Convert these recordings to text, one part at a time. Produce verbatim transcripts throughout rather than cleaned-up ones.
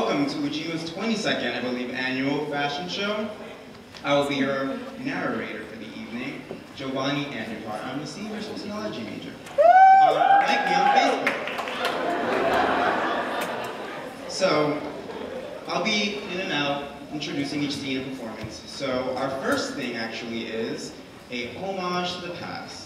welcome to Ujima's twenty-second, I believe, annual fashion show. I will be your narrator for the evening, Giovanni Andupar. I'm a senior sociology major. Um, like me on Facebook. So, I'll be in and out introducing each scene of performance. So, our first thing actually is a homage to the past.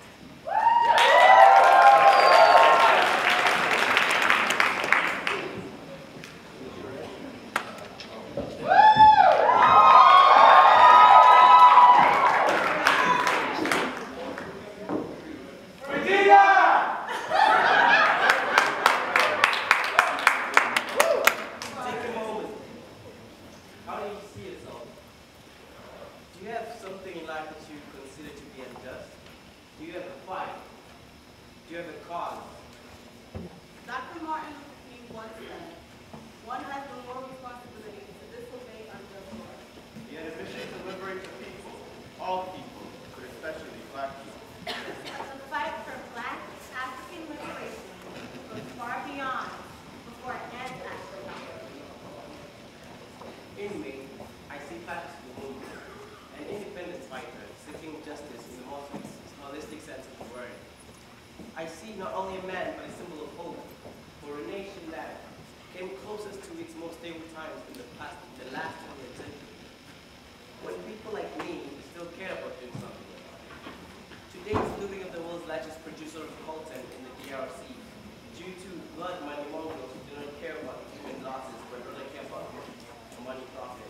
I see not only a man, but a symbol of hope for a nation that came closest to its most stable times in the past, the last twentieth century. When people like me still care about doing something about it. Today's looting of the world's largest producer of coltan in the D R C, due to blood money mongrels who do not care about human losses, but rather care about the money profit,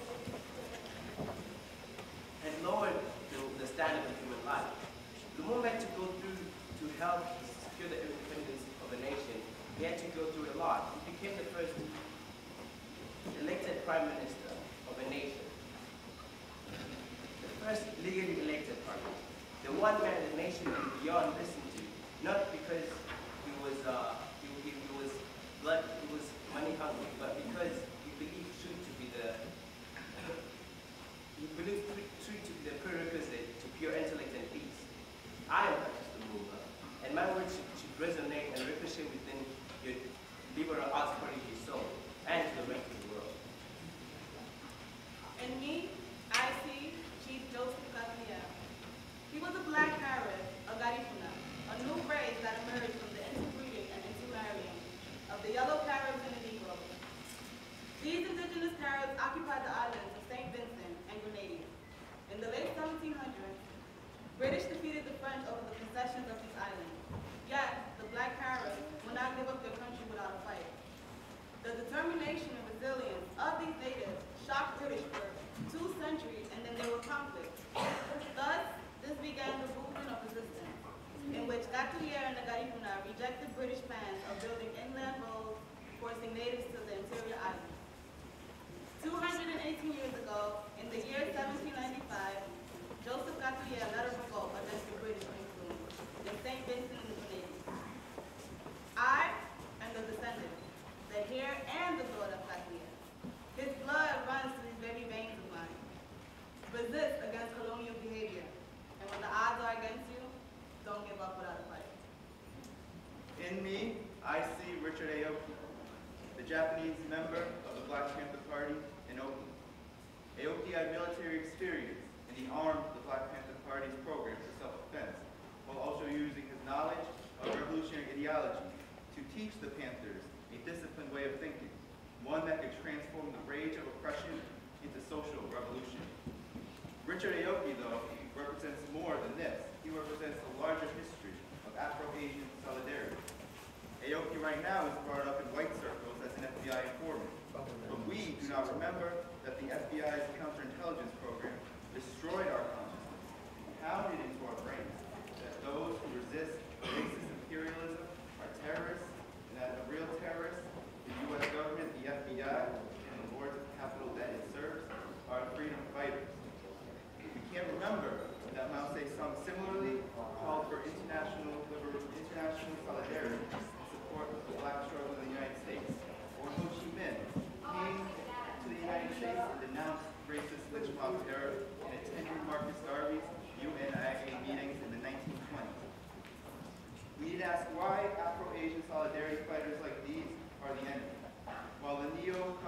had lowered the, the standard of human life. The movement to go through to help secure the independence of a nation, he had to go through a lot. He became the first elected prime minister of a nation. The first legally elected prime minister. The one man the nation could beyond listen to, not because he was uh, he, he, he was blood, he was money hungry, but because he believed truth to be the he believed truth to be the prerequisite to pure intellect and peace. I am not just a ruler, and my words should, should resonate and ricochet within your liberal arts prodigy soul and to the rest of the world. In me, I see Chief Joseph Garcia. He was a black Arab, a Garifuna, a new race that emerged from the interbreeding and intermarrying of the yellow Caribs and the Negroes. These indigenous Caribs occupied the islands of Saint Vincent and Grenada. In the late seventeen hundreds, British defeated the French over the possessions of these islands. Yet, the black Caribs would not give up their country without a fight. The determination and resilience of these natives shocked British for two centuries, and then there were conflicts. Thus, this began the movement of resistance, in which Gatoulier and the Garifuna rejected British plans of building inland roads, forcing natives to the interior islands. two hundred eighteen years ago, in the year seventeen ninety-five, Joseph Gatoulier led a revolt against the British influence in Saint Vincent and the Grenadines. I am the descendant, the heir and the blood of Gatoulier. His blood runs through these very veins of mine. Resist against colonial behavior, and when the odds are against you, don't give up without a fight. In me, I see Richard Aoki, the Japanese member of the Black Panther Party in Oakland. Aoki had military experience, and he armed the Black Panther Party's program for self-defense, while also using his knowledge of revolutionary ideology to teach the Panthers a disciplined way of thinking, one that could transform the rage of oppression into social revolution. Richard Aoki, though, represents more than this. He represents a larger history of Afro-Asian solidarity. Aoki right now is brought up in white circles as an F B I informant, but we do not remember that the F B I's counterintelligence program destroyed our consciousness and pounded into our brains that those who resist racist imperialism are terrorists, and that the real terrorists, the U S government, the F B I, and the lords of capital that it serves, are freedom fighters. We can't remember that Mao Zedong similarly called for international liber international solidarity in support of the black struggle in the United States, or Ho Chi Minh came to the United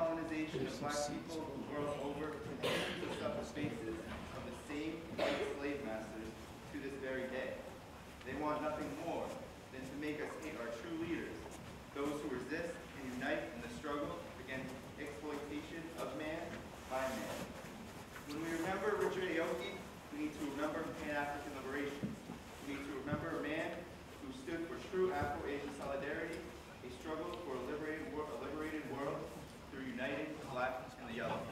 decolonization of black people the world over continues to suffer faces of the same white slave masters to this very day. They want nothing more than to make us hate our true leaders, those who resist and unite in the struggle against exploitation of man by man. When we remember Richard Aoki, we need to remember Pan-African liberation. We need to remember a man who stood for true Afro-Asian solidarity, a struggle for a liberated, wor a liberated world through uniting the black and the yellow.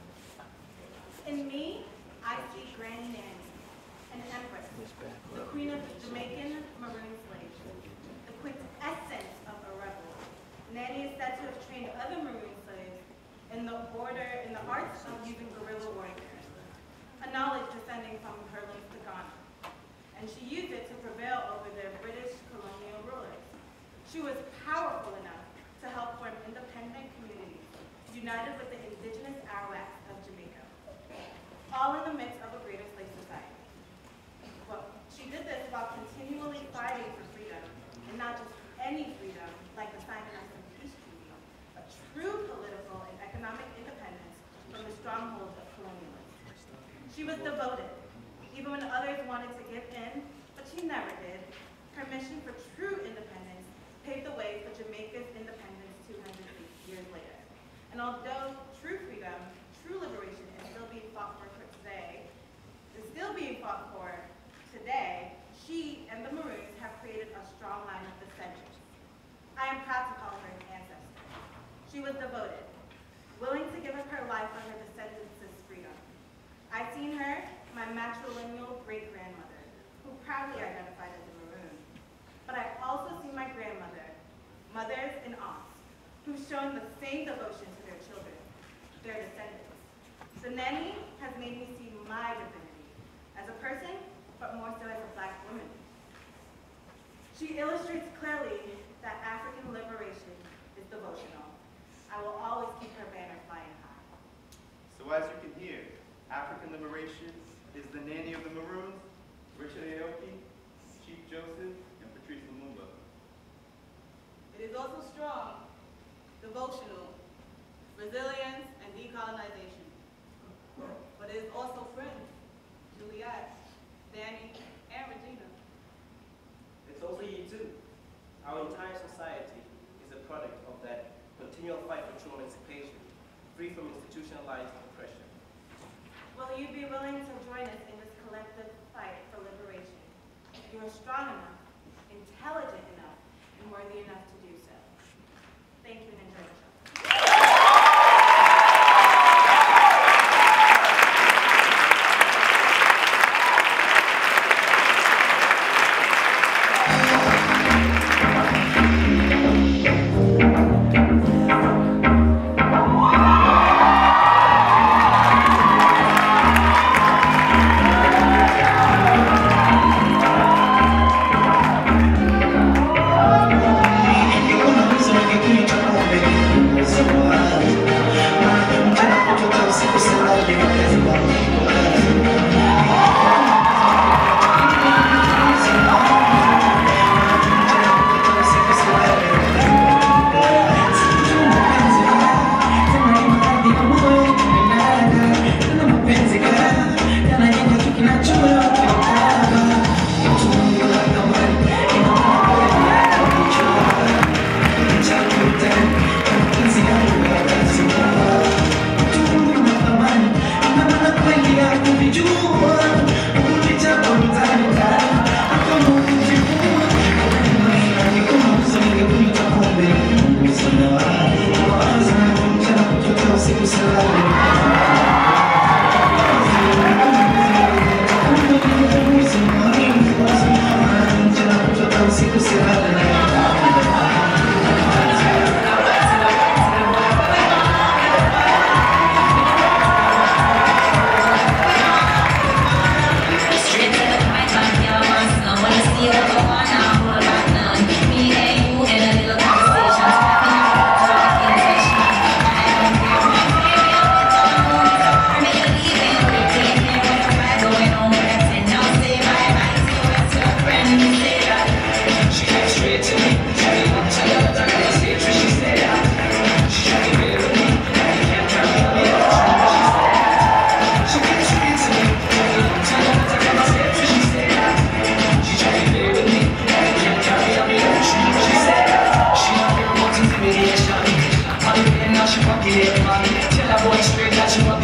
In me, I see Granny Nanny, an empress, the queen of Jamaican maroon slaves, the quintessence of a rebel. Nanny is said to have trained other maroon slaves in the order, in the arts of using guerrilla warfare, a knowledge descending from her links to Ghana. And she used it to prevail over their British colonial rulers. She was powerful enough to help form independent communities, united with the indigenous Arawaks of Jamaica, all in the midst of a greater slave society. Well, she did this while continually fighting for freedom, and not just any freedom, like the signing of the peace treaty, but true political and economic independence from the strongholds of colonialism. She was devoted, even when others wanted to give in, but she never did. Her mission for true independence paved the way for Jamaica's independence two hundred years later. And although true freedom, true liberation is still being fought for today, is still being fought for today, she and the Maroons have created a strong line of descendants. I am proud to call her an ancestor. She was devoted, willing to give up her life for her descendants' freedom. I've seen her, my matrilineal great-grandmother, who proudly identified as a Maroon. But I've also seen my grandmother, mothers and aunts, who've shown the same devotion to their children, their descendants. The nanny has made me see my divinity as a person, but more so as a black woman. She illustrates clearly that African liberation is devotional. I will always keep her banner flying high. So as you can hear, African liberation is the nanny of the Maroons, Richard Aoki, Chief Joseph, and Patrice Lumumba. It is also strong, devotional, resilience, and decolonization. But it is also friends, Juliet, Danny, and Regina. It's also you too. Our entire society is a product of that continual fight for true emancipation, free from institutionalized oppression. Will you be willing to join us in this collective fight for liberation? You are strong enough, intelligent enough, and worthy enough to do so. Thank you and enjoy the show. Sono che qui c'è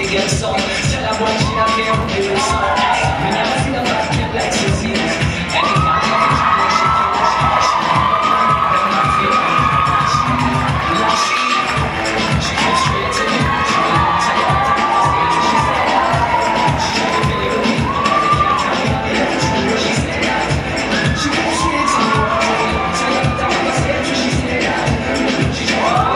get some. Tell her boy she not care what they son. We never see the black kid like she sees. Anytime I get you, she keep watching. She never feel like she, she goes straight to me. She don't tell you what to say. She said, she never really with me. They can't tell me how they have to do what she said. She goes straight to me. Tell you what to say. She said, she just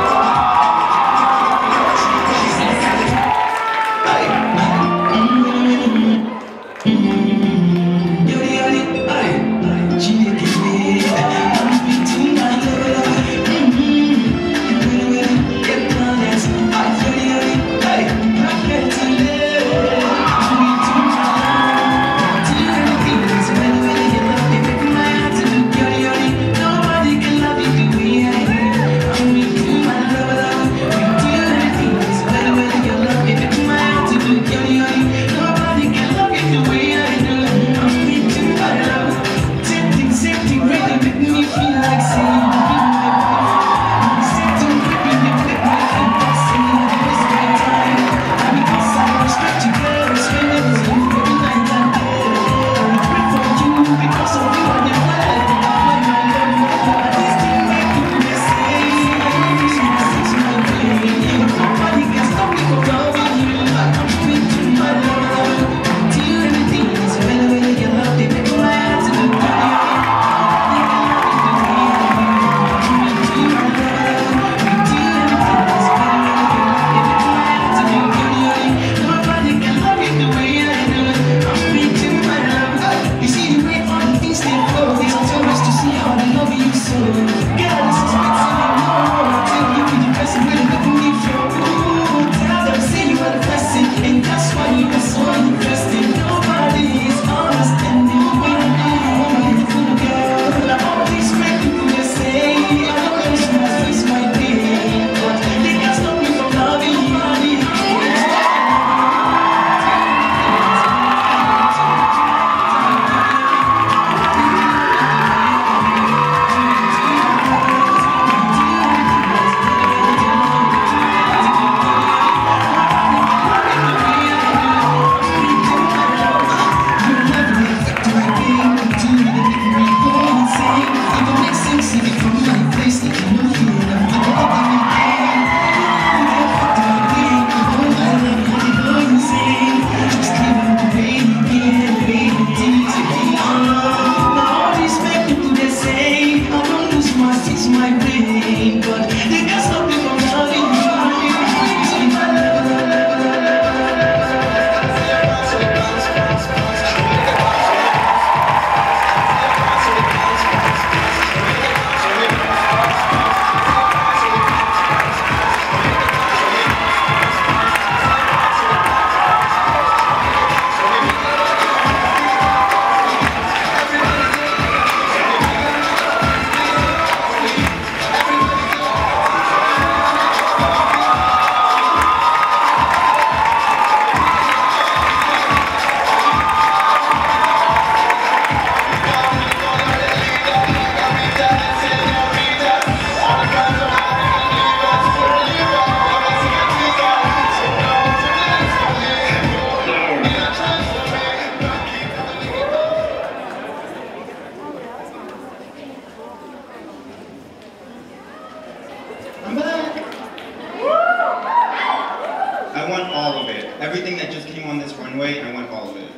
Everything that just came on this runway, I want all of it.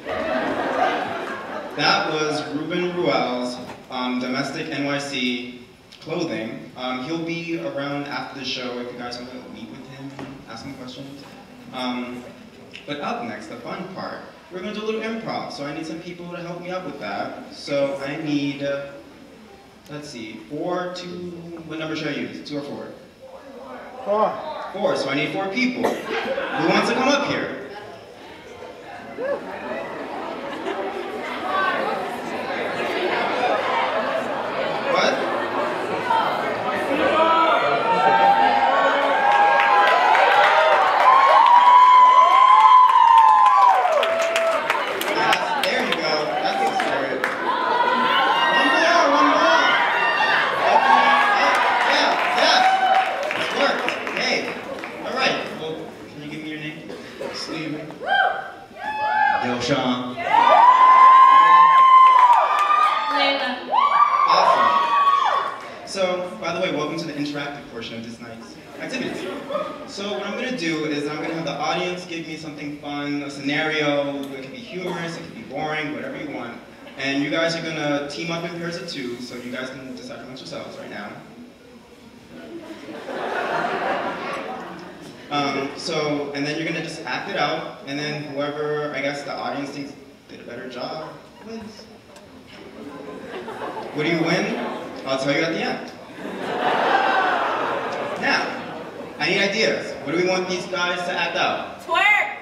That was Ruben Ruel's um, Domestic N Y C clothing. Um, he'll be around after the show if you guys want to meet with him, ask him questions. Um, but up next, the fun part. We're going to do a little improv, so I need some people to help me out with that. So I need, uh, let's see, four, two, what number should I use? Two or four? Four. Four, so I need four people. Who wants to come up here? What? Yes, there you go. That's the spirit. One more, one more. Yeah, yeah. It worked. Hey. All right. Well, can you give me your name? Sleeping. Yo, Sean. Layla. Awesome. So, by the way, welcome to the interactive portion of this night's activities. So what I'm gonna do is I'm gonna have the audience give me something fun, a scenario. It can be humorous, it can be boring, whatever you want. And you guys are gonna team up in pairs of two, so you guys can decide amongst yourselves right now. Um, so, and then you're gonna just act it out, and then whoever, I guess, the audience thinks did a better job wins. What do you win? I'll tell you at the end. Now, I need ideas. What do we want these guys to act out? Twerk.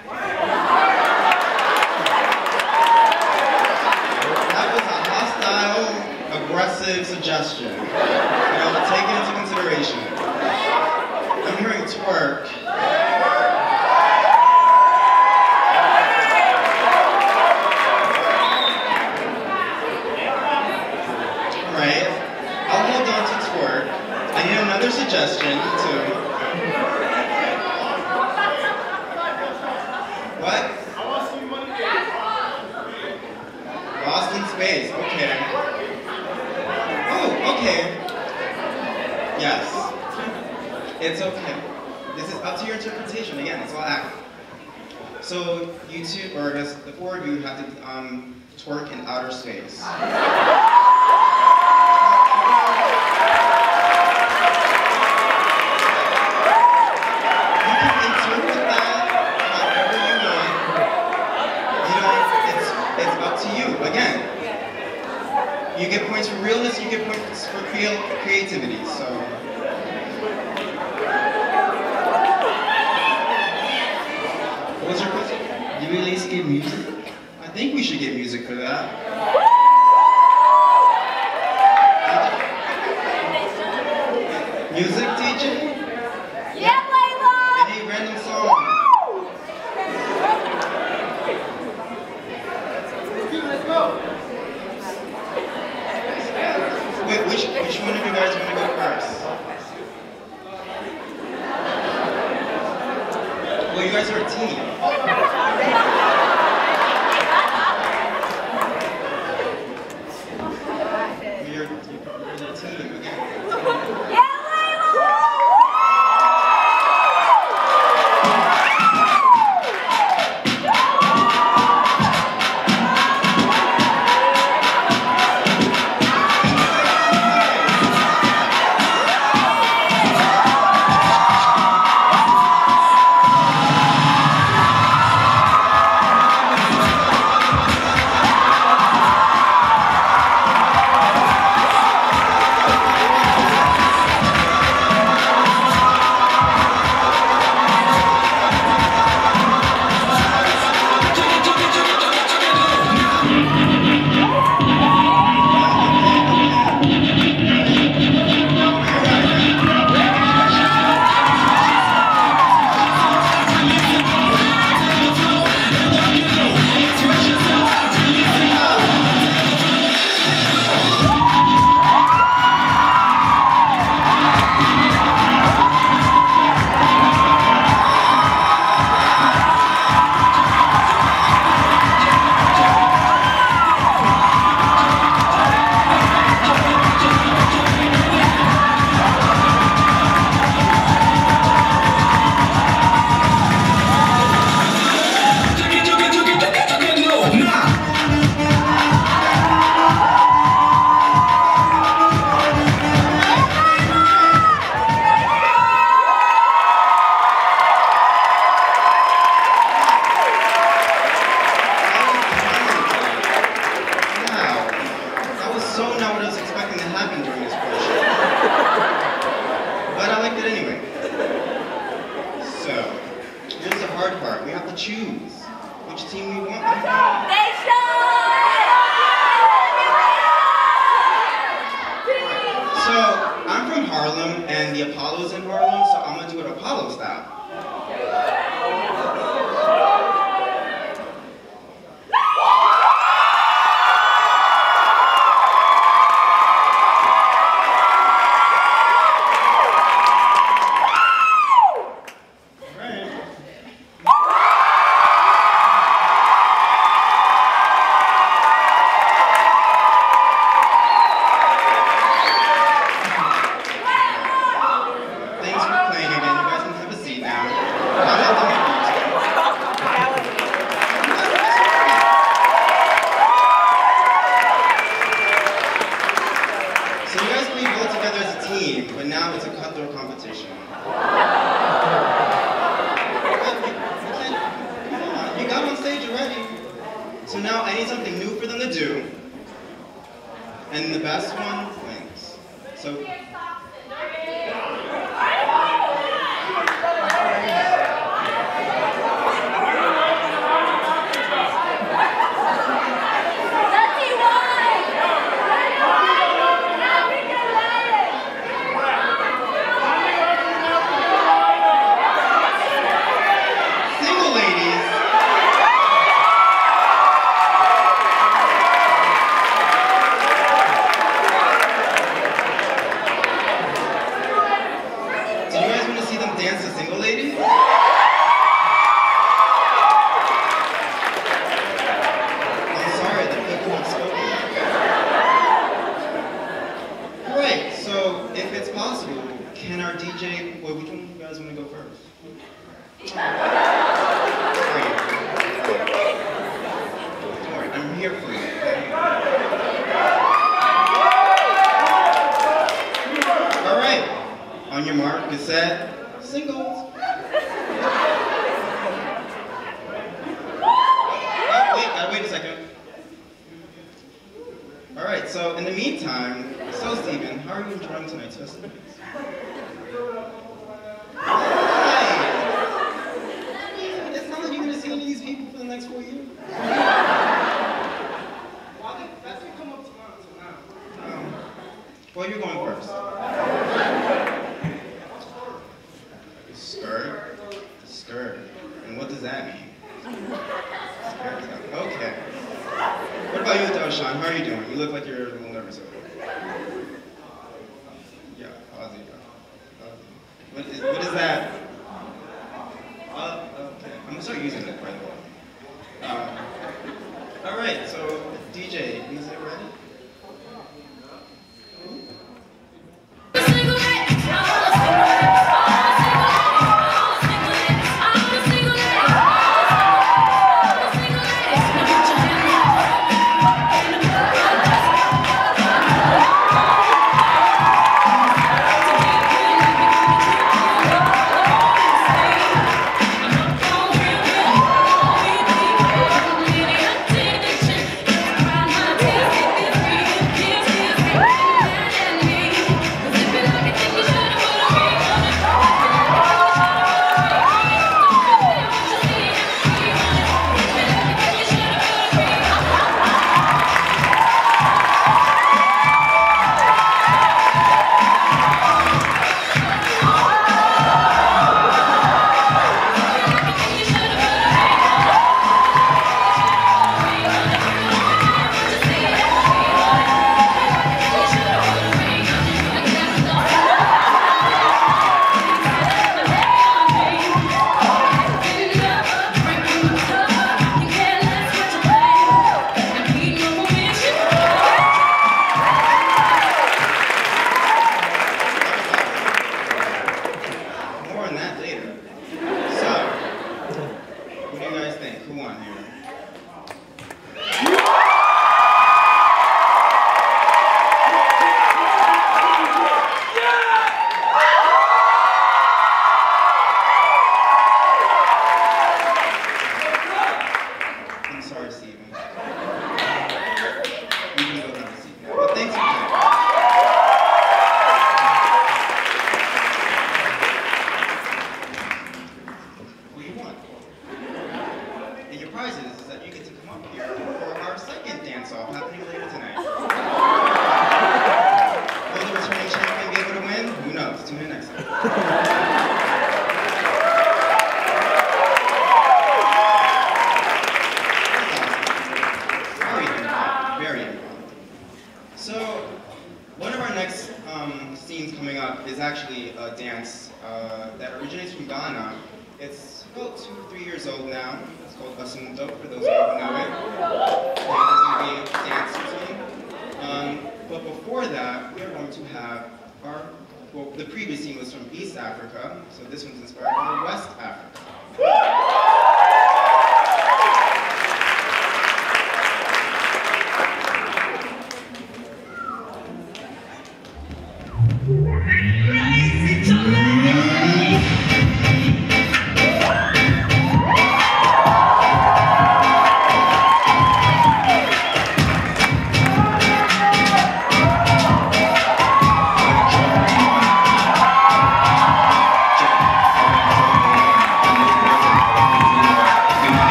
That was a hostile, aggressive suggestion. And I will take it into consideration. I'm hearing twerk. Alright, I'll hold on to twerk. I need another suggestion too. What? Lost in space, okay. Oh, okay. Yes. It's okay. This is up to your interpretation. Again, it's all act. So you two, or I guess the four of you have to um, twerk in outer space. You get points for realness, you get points for crea creativity, so. What was your question? Did we at least get music? I think we should get music for that. Music teacher? Yeah, Layla. Any random song? Let's go. Wait, which, which one of you guys want to go first? Well, you guys are a team. You're, you're a team again. Yeah, Layla. choose which team we want. So, I'm from Harlem, and the Apollo's in Harlem, so I'm gonna do it Apollo style. Right. So now I need something new for them to do, and the best one wins. So.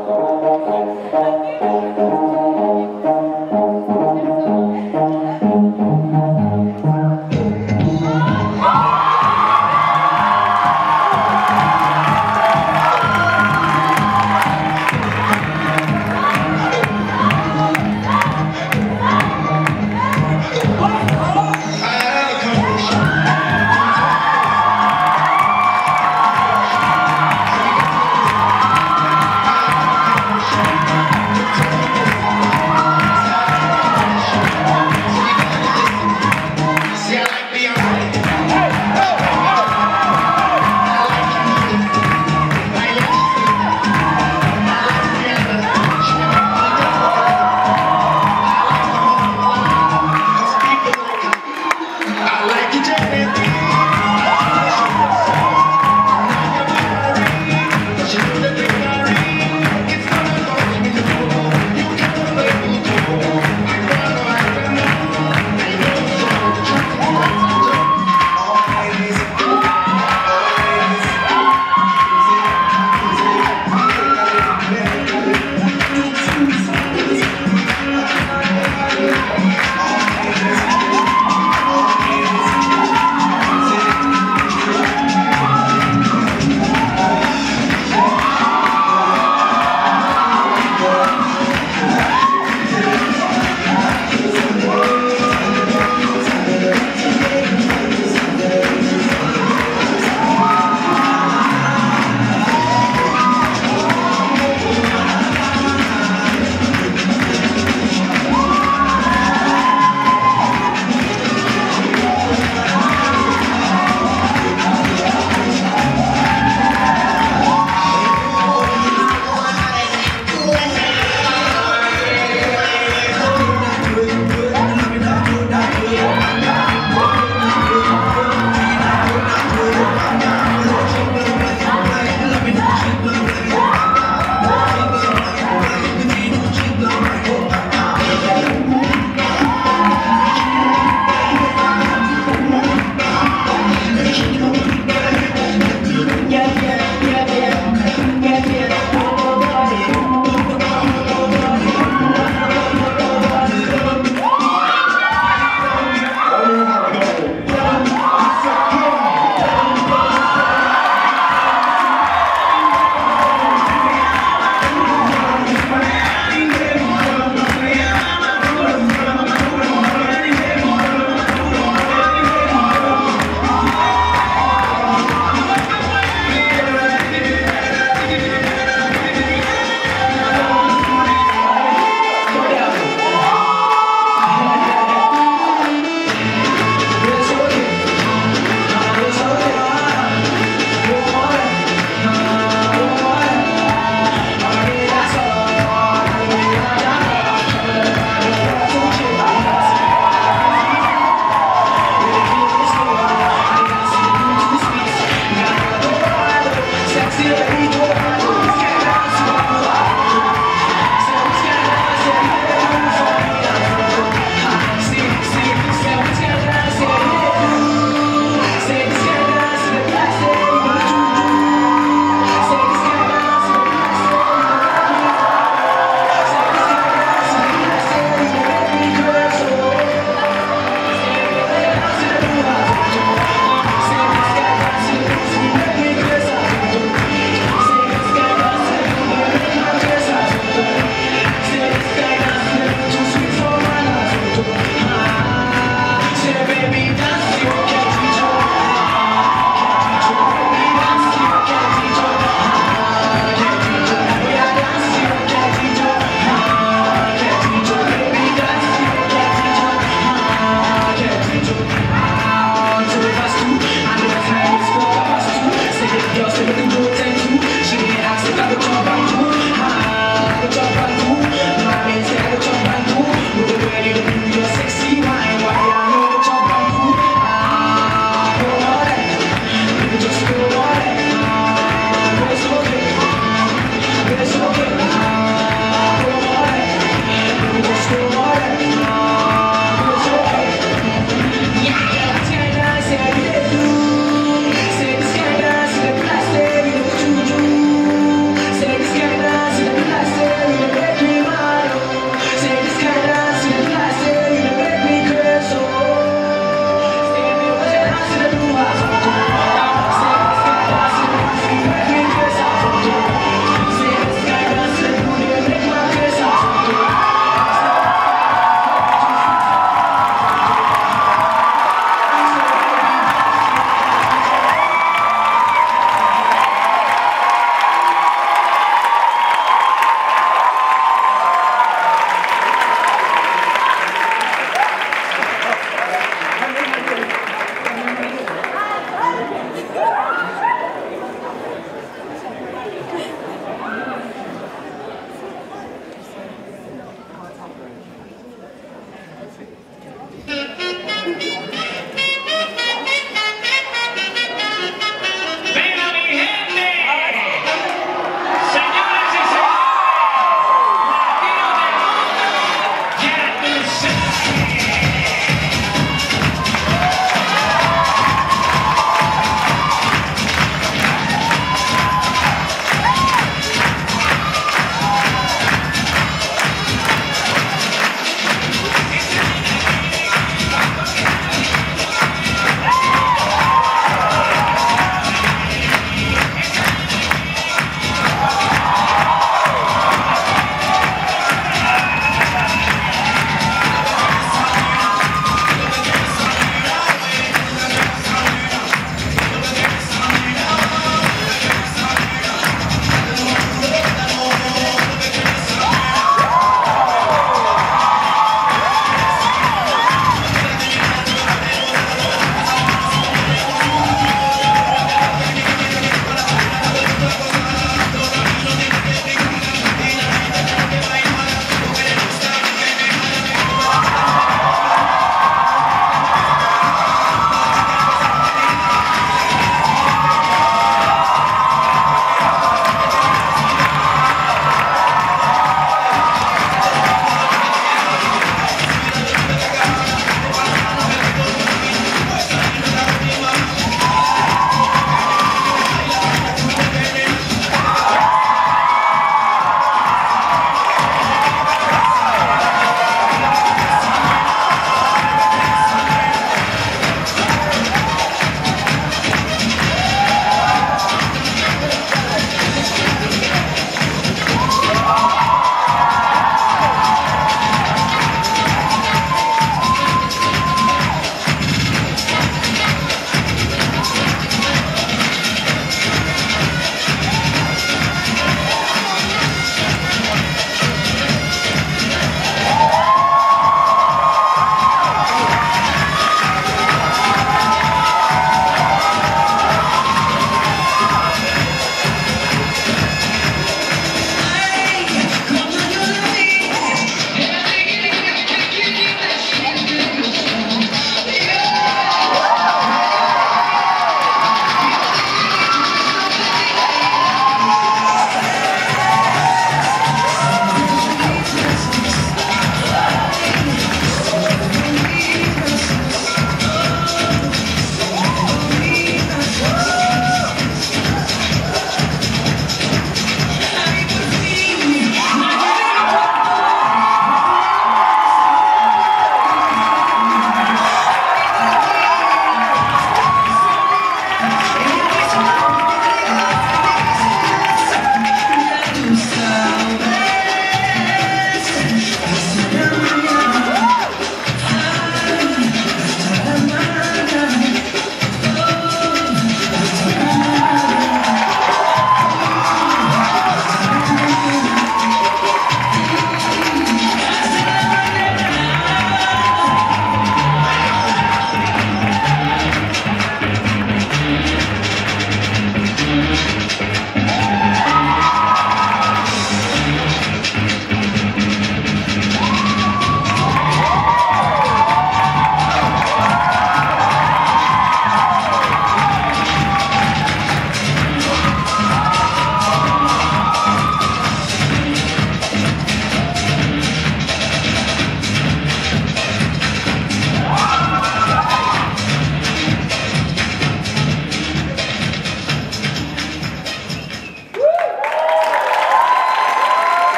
I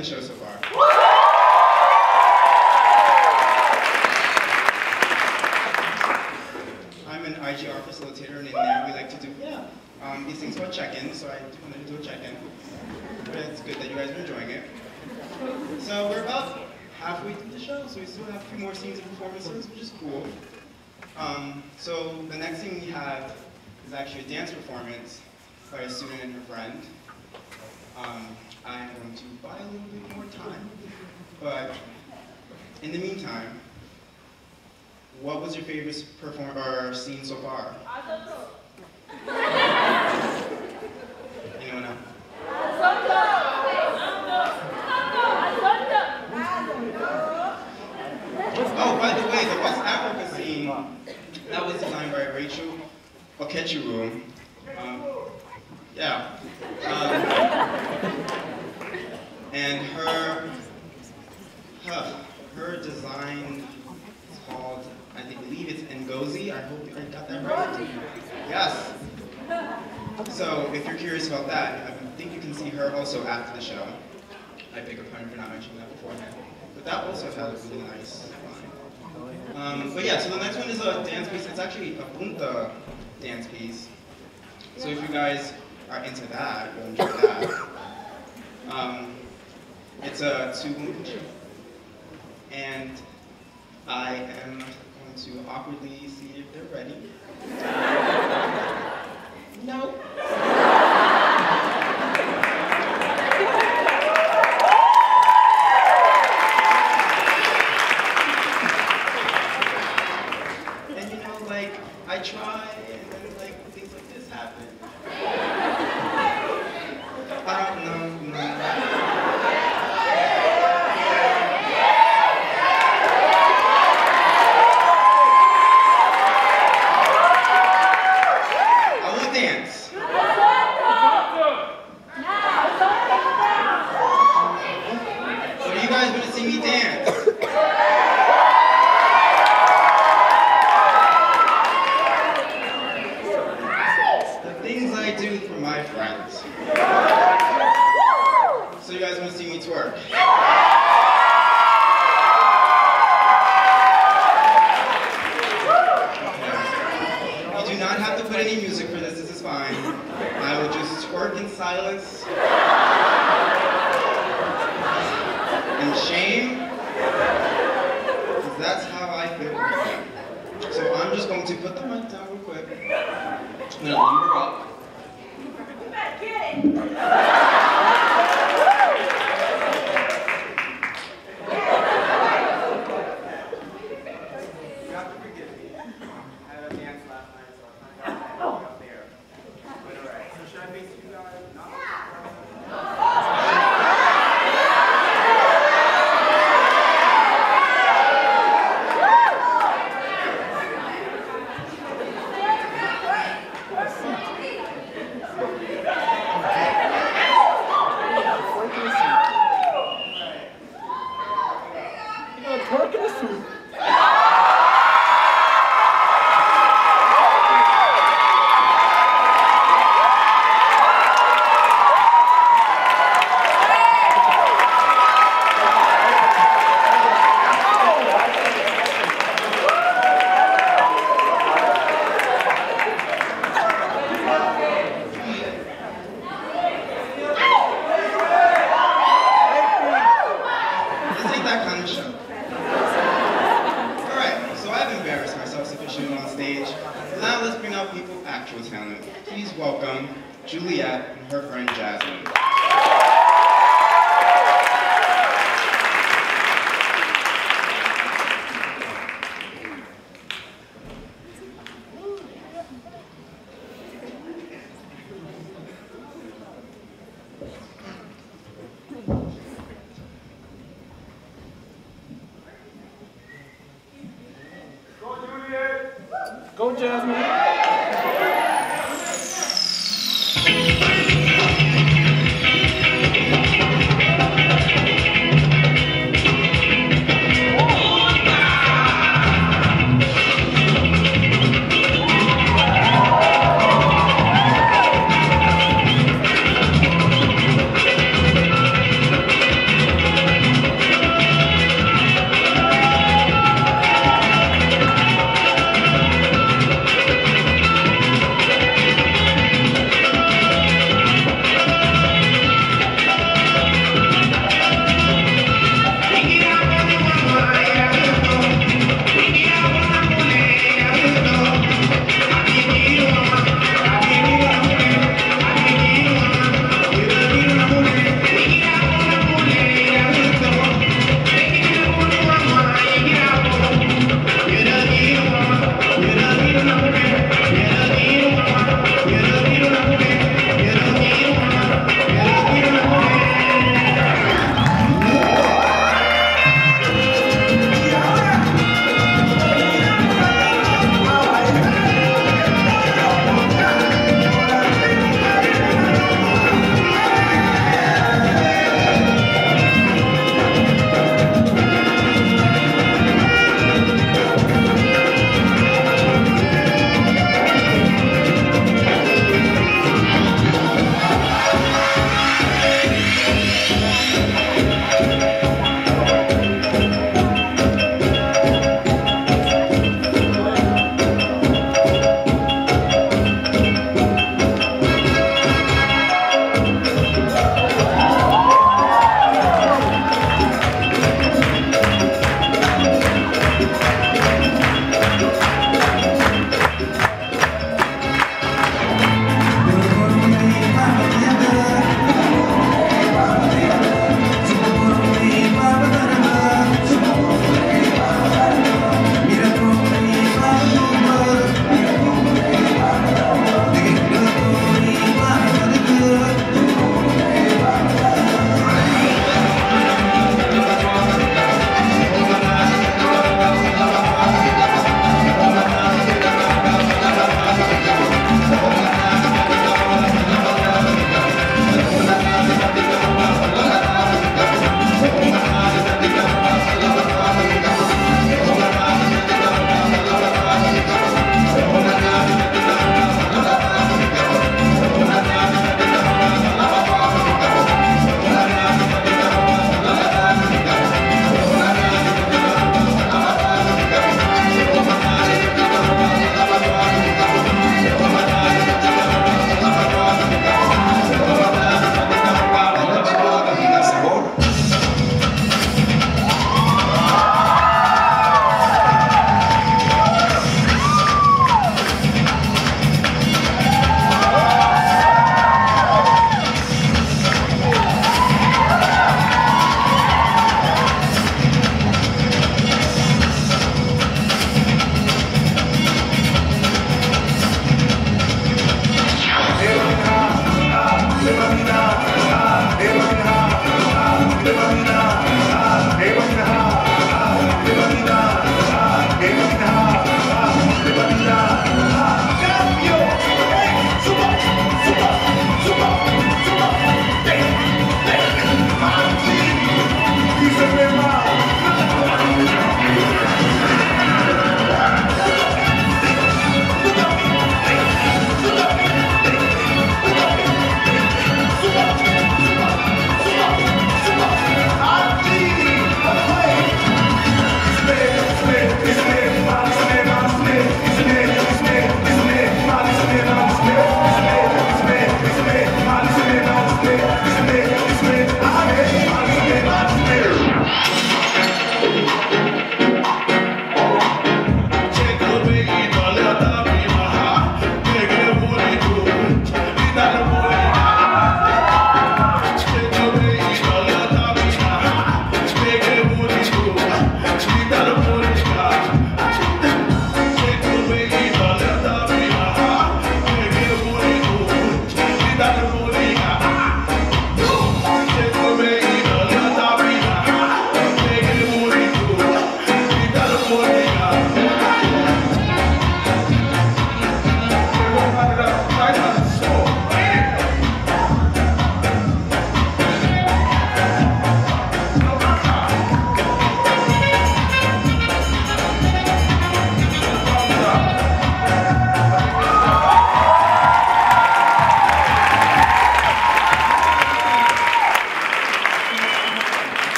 the show so far? I'm an I G R facilitator, and in there we like to do, yeah, um, these things called check-ins, so I wanted to do a check-in. But it's good that you guys are enjoying it. So we're about halfway through the show, so we still have a few more scenes and performances, which is cool. Um, so the next thing we have is actually a dance performance by a student and her friend. Um, I'm going to buy a little bit more time, but in the meantime, what was your favorite perform or scene so far? Anyone else? Oh, by the way, the West Africa scene, that was designed by Rachel Okechuru. Um, yeah. Um, and her, her, her design is called, I think, believe it's Ngozi. I hope I got that right. Yes. So if you're curious about that, I think you can see her also after the show. I beg your pardon for not mentioning that beforehand. But that also has a really nice line. Um, but yeah, so the next one is a dance piece. It's actually a Bunta dance piece. So if you guys are into that, you'll enjoy that. Um, it's a two-woman show. And I am going to awkwardly see if they're ready. No. And you know, like, I try, and then like things like this happen. I don't know. No. Go, Jasmine.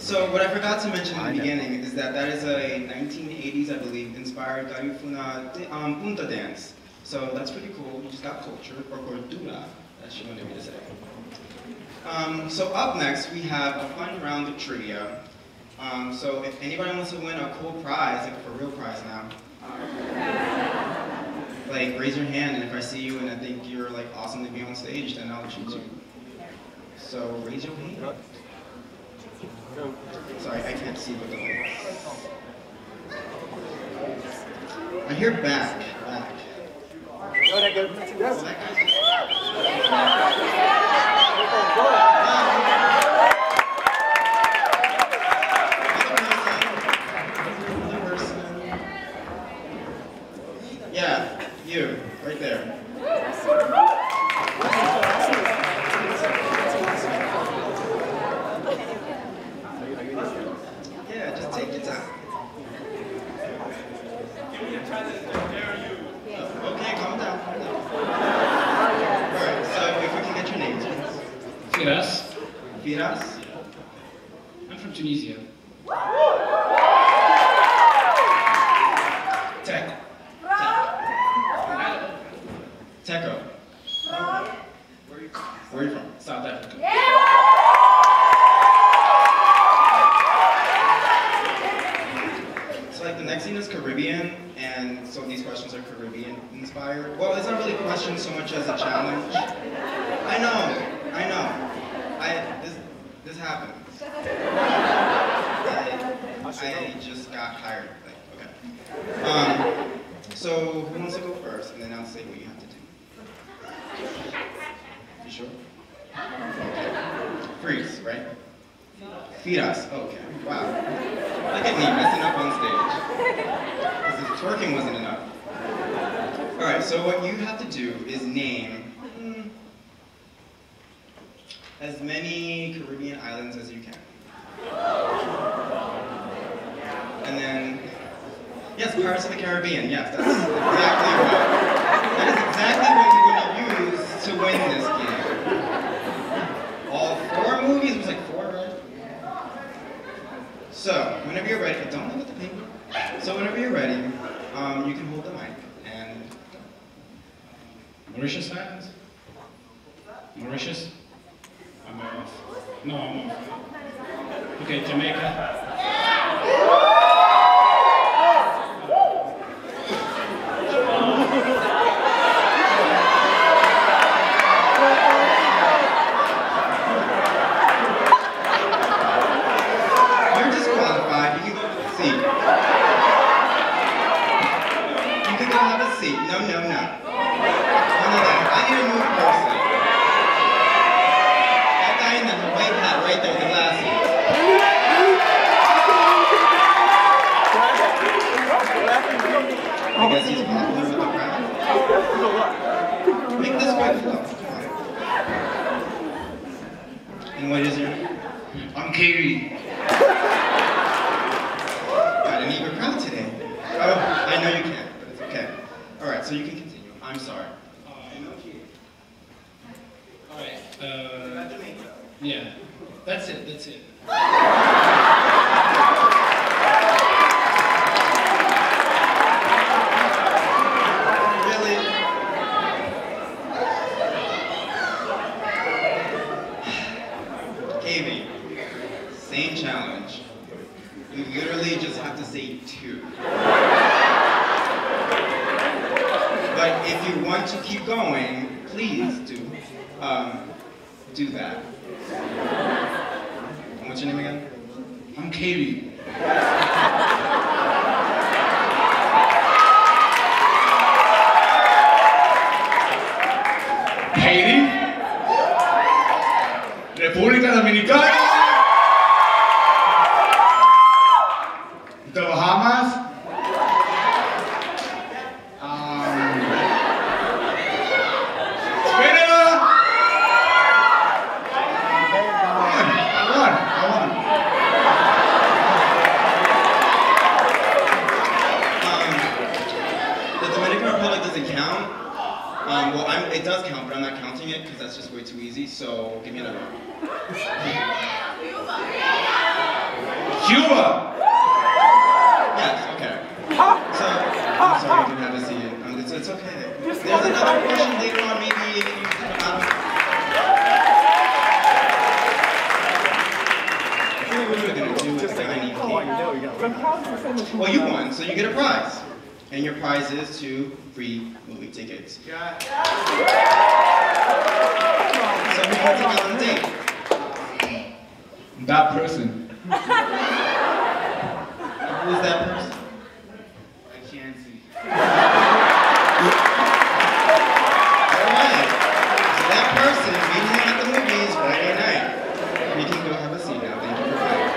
So what I forgot to mention in the beginning is that that is a nineteen eighties, I believe, inspired Garifuna um, punta dance. So that's pretty cool. You just got culture, or cultura, as she wanted me to say. Um, so up next, we have a fun round of trivia. Um, so if anybody wants to win a cool prize, like for real prize now, um, like raise your hand, and if I see you and I think you're like awesome to be on stage, then I'll choose you. So raise your hand. Sorry, I can't see with the lights. I hear back, back. Oh, that goes. That Yeah, you, right there. Yeah, just take your time. Okay, calm down, calm down. Alright, so if we can get your names, please. Firas. Firas? I'm from Tunisia. Tech. Teco. Where are you from? South Africa. So like the next scene is Caribbean, and so these questions are Caribbean inspired. Well, it's not really questions so much as a challenge. I know, I know. I this this happens. I, I just got hired. Like, okay. Um, so who wants to go first, and then I'll say what you have to do. You sure? Okay. Freeze, right? Feed us. Okay. Wow. Look at me messing up on stage. This is, twerking wasn't enough. All right. So what you have to do is name mm, as many Caribbean islands as you can. And then, yes, Pirates of the Caribbean. Yes, that's exactly right. That is exactly what you're going to use to win this game. All four movies was like four, right? So, whenever you're ready, don't look at the paper. So, whenever you're ready, um, you can hold the mic and. Mauritius Islands? Mauritius? I'm off. No, I'm off. Okay, Jamaica. You're disqualified. You can go have a seat. You can go have a seat. No, no, no. None of that. I need a new person. That guy in the white hat right there with the glasses. I guess he's popular with the crowd. Make this quick flow. And what is your name? I'm Katie. Got an eager crowd today. Oh, I know you can't, but it's okay. All right, so you can continue. I'm sorry. Alright, uh, yeah. That's it, that's it. Really? Katie, same challenge. You literally just have to say two. But if you want to keep going, please do, um, do that. And what's your name again? I'm Katie. Haiti, República Dominicana, the Bahamas, um, Canada. I won, I won. Um, the Dominican Republic doesn't count. Um, well, I'm, it does count, but I'm not counting it because that's just way too easy, so give me another one. Cuba! Yes, okay. So, I'm sorry you didn't have a seat. Um, it's, it's okay. There's another question later on, maybe if you come out. What are we going to do with tiny cake? Well, you won, so you get a prize. And your prize is two free movie tickets. Yeah. So who wants to go on a date? That person. Who's that person? I can't see. Alright. So that person meeting him at the movies Friday night. You can go have a seat now. Thank you for coming.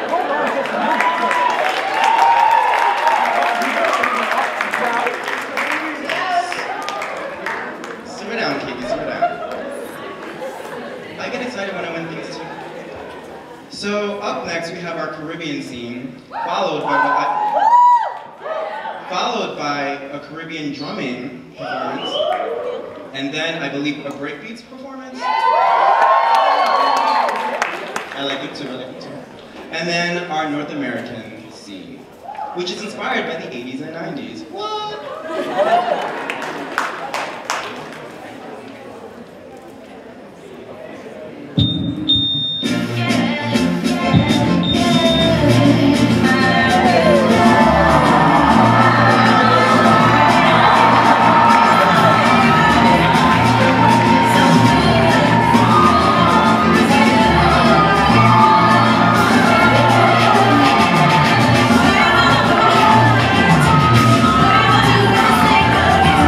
Simmer down, Katie, simmer down. I get excited when I win things too. So up next we have our Caribbean scene, followed by what I, followed by a Caribbean drumming performance, and then I believe a breakbeats performance. I like it too, I like it too. And then our North American scene, which is inspired by the eighties and nineties. What? Thank you.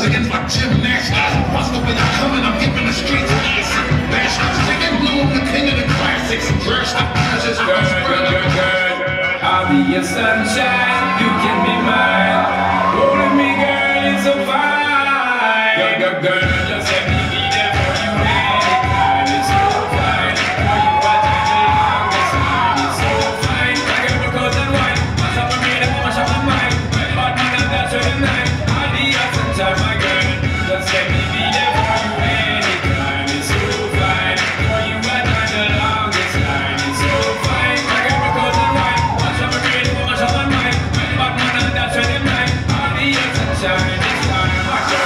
chickens like gymnastics. Bust up when I come and I'm giving the streets acid. Bastards, nigga, blue, I'm the king of the classics. Dressed up, just Girl, girl, girl, girl, I'll be your sunshine, you can be mine. Holding me, girl, it's so fine. Girl, girl, girl, just let me be there for you anytime. It's so fine. Girl, you are the longest line. It's so fine. I get my clothes and wine. Mash up my brain and mash up my mind. But man, I'm not for the night. I'll be your sunshine, my girl. Just let me be there for you anytime. It's so fine. Girl, you are the longest line. It's so fine. I get my clothes and wine. Mash up my brain and mash up my mind. But man, I'm not for the night. I'll be your sunshine. This time, my girl.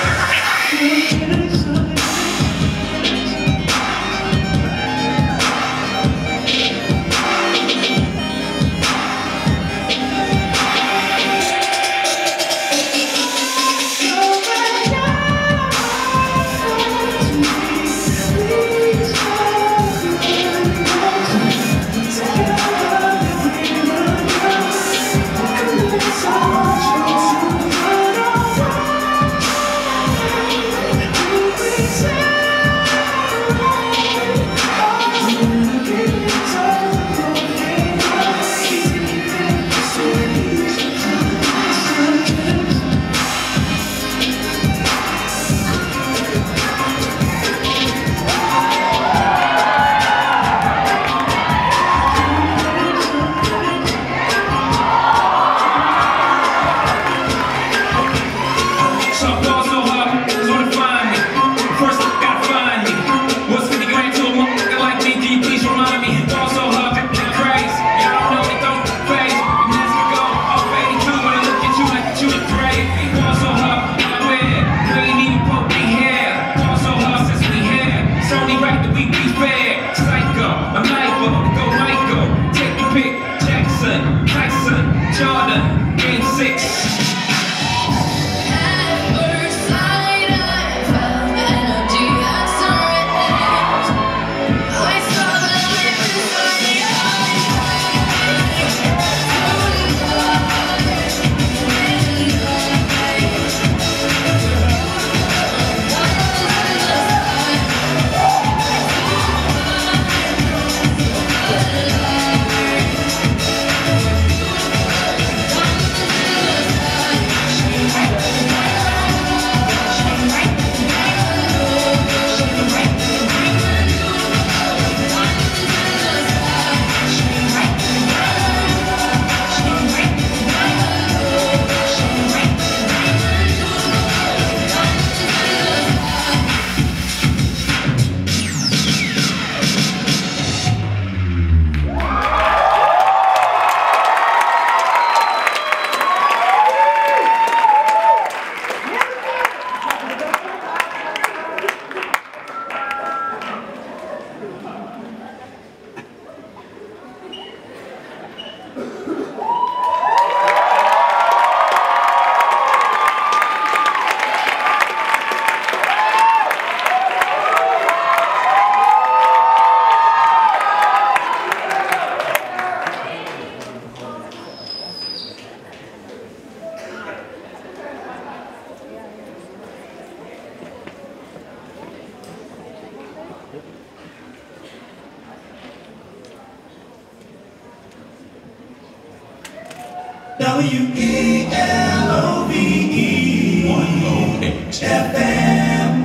W E L O V E one oh eight F M.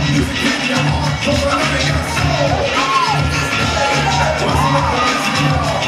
What's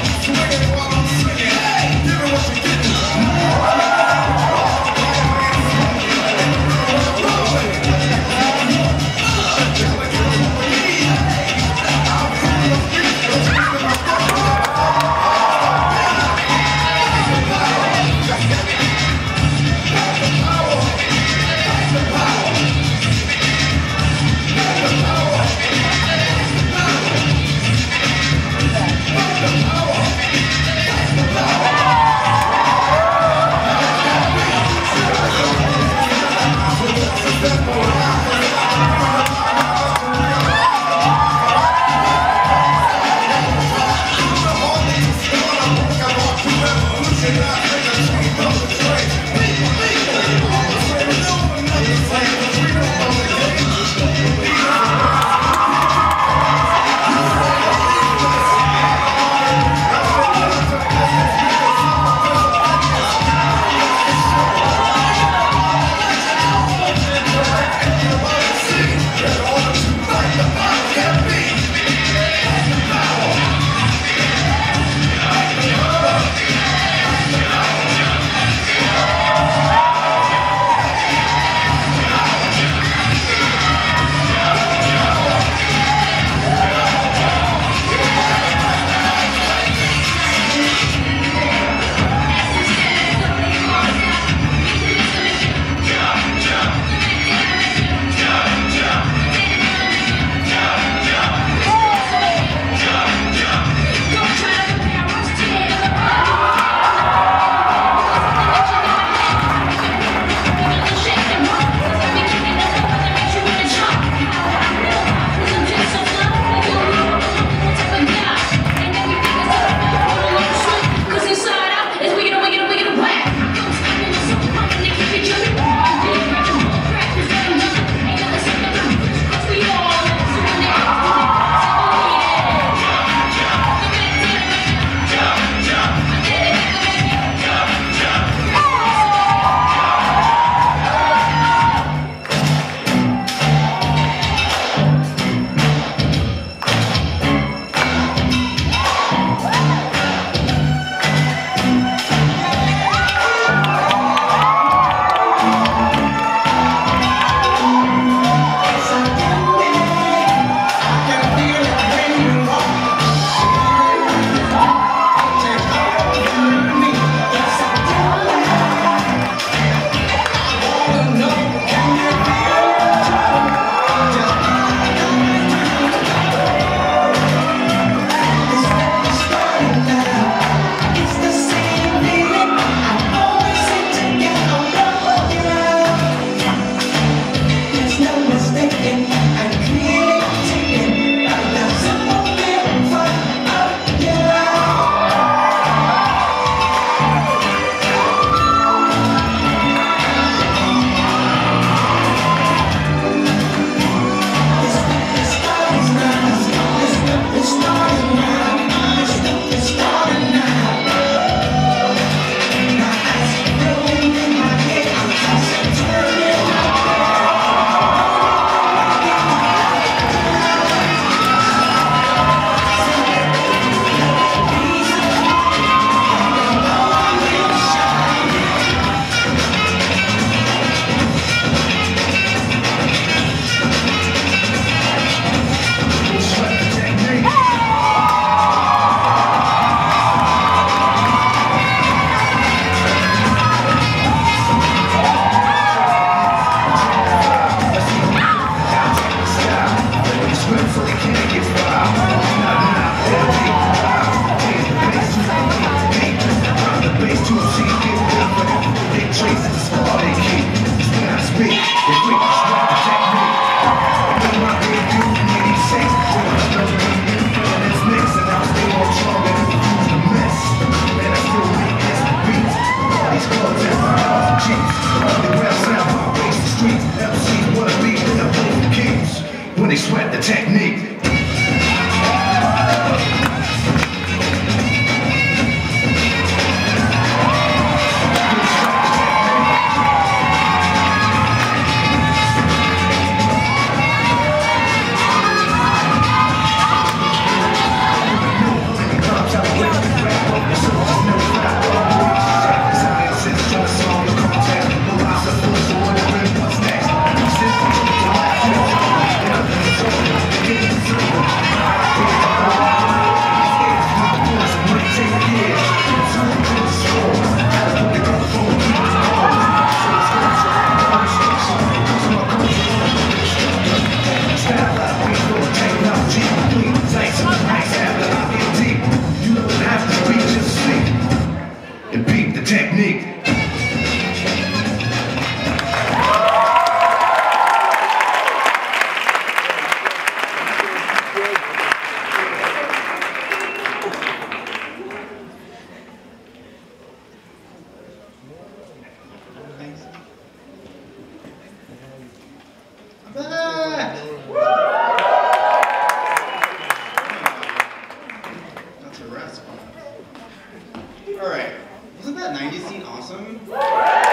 All right. Wasn't that nineties scene awesome? God,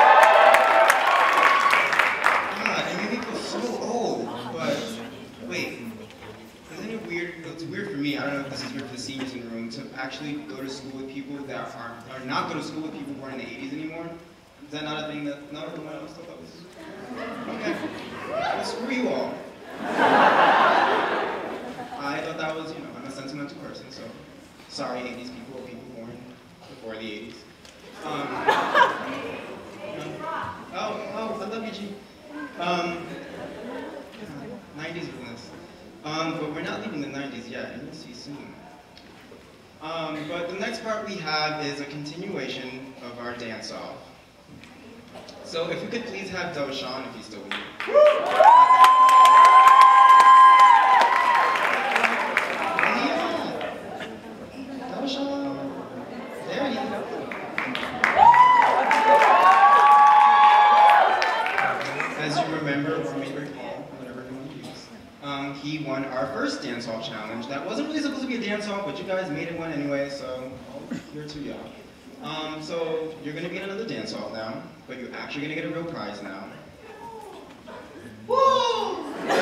it made me feel so old. But wait, isn't it weird? It's weird for me. I don't know if this is weird for the seniors in the room to actually go to school with people that are or not go to school with people born in the eighties anymore. Is that not a thing that not everyone else thought that was? Okay. Well, screw you all. I thought that was, you know, I'm a sentimental person, so sorry, eighties people or people born before the eighties. Um, oh, oh, I love you, G. Um, nineties realness. Um, but we're not leaving the nineties yet, and you'll see soon. Um, but the next part we have is a continuation of our dance-off. So if we could please have Doshan, if he's still with me. Doshan. There he is. As you remember, or maybe recall, whatever you want to use, um, he won our first dance-off challenge. That wasn't really supposed to be a dance-off, but you guys made it one anyway, so you're too young. Um, so you're going to be in another dance-off now, but you're actually going to get a real prize now. Woo!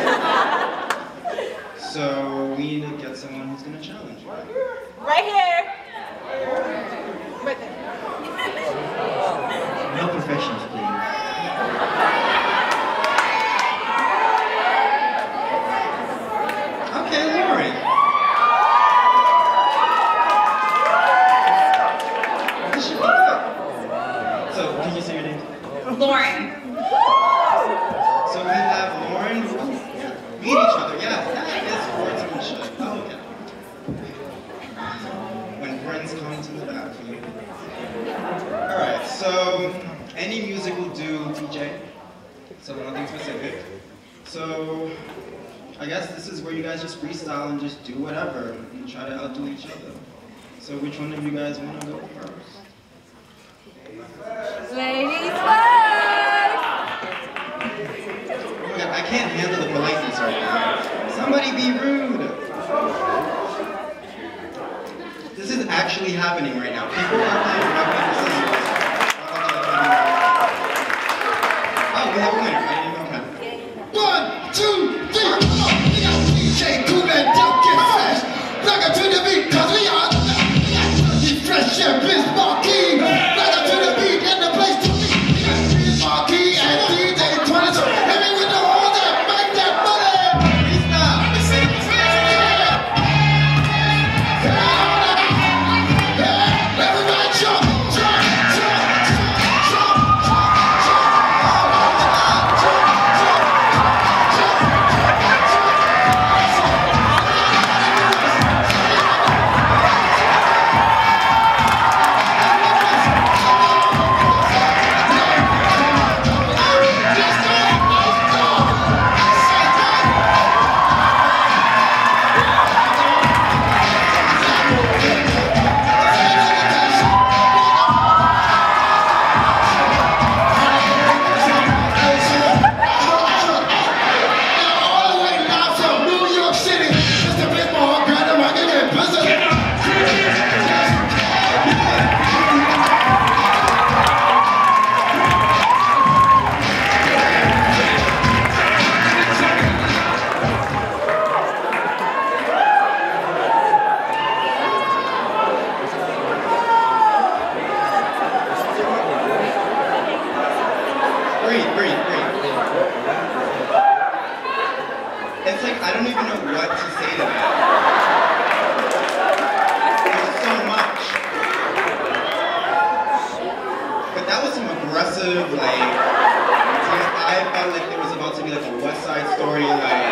So we need to get someone who's going to challenge you. Right here. Right there. No professionals, please. Okay, Lauren. This should be good. So, can you say your name? Lauren. So we have Lauren meet each other. Yes, that is sportsmanship. Oh, okay. When friends come to the battlefield. Alright, so any music will do, T J. So nothing specific. So I guess this is where you guys just freestyle and just do whatever and try to outdo each other. So which one of you guys want to go first? Ladies first. Oh my God, I can't handle the politeness right now. Somebody be rude. This is actually happening right now. People are playing rock, paper, scissors. Oh, we have a winner. I didn't even know that. One, two, three, come on. We got D J Cool and don't get fresh. Rock it to the beat, cause we are the fresh and Biz Marquee. Rock it to the beat and the place to be. We got Biz Marquee and D J twenty-two. Hit me with the horn that make that money. Freestyle. Let me see the freestyle. Yeah, everybody jump, jump, jump, jump, jump, Breathe, breathe, breathe. It's like I don't even know what to say to that. There's so much. But that was some aggressive, like, I felt like there was about to be like a West Side Story, like,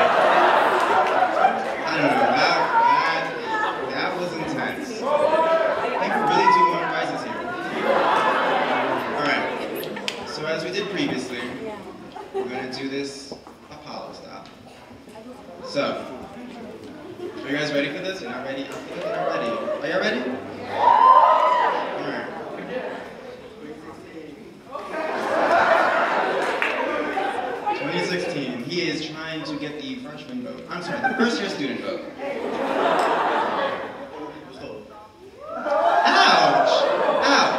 I don't know, that, that, that was intense. I think we really do want prizes here. Alright, so as we did previously, we're going to do this Apollo style. So, are you guys ready for this? You're not ready? I feel like you're not ready. Are you ready? Alright. twenty sixteen, he is trying to get the freshman vote. I'm sorry, the first year student vote. Ouch! Ouch!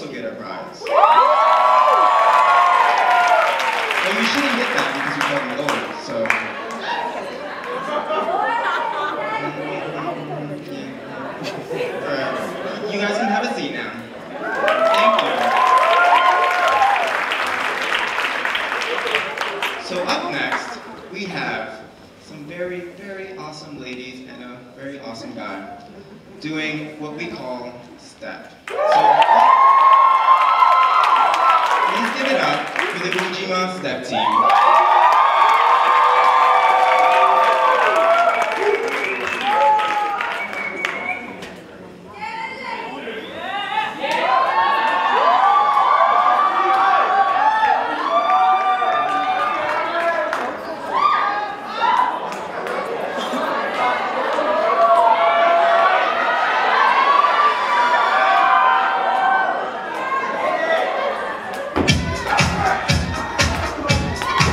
also get a prize. Well, you shouldn't get that because you're twelve years old, so. Alright, you guys can have a seat now. Thank you. So up next, we have some very, very awesome ladies and a very awesome guy doing what we call step. So please give it up for the Ujima Step Team. Thank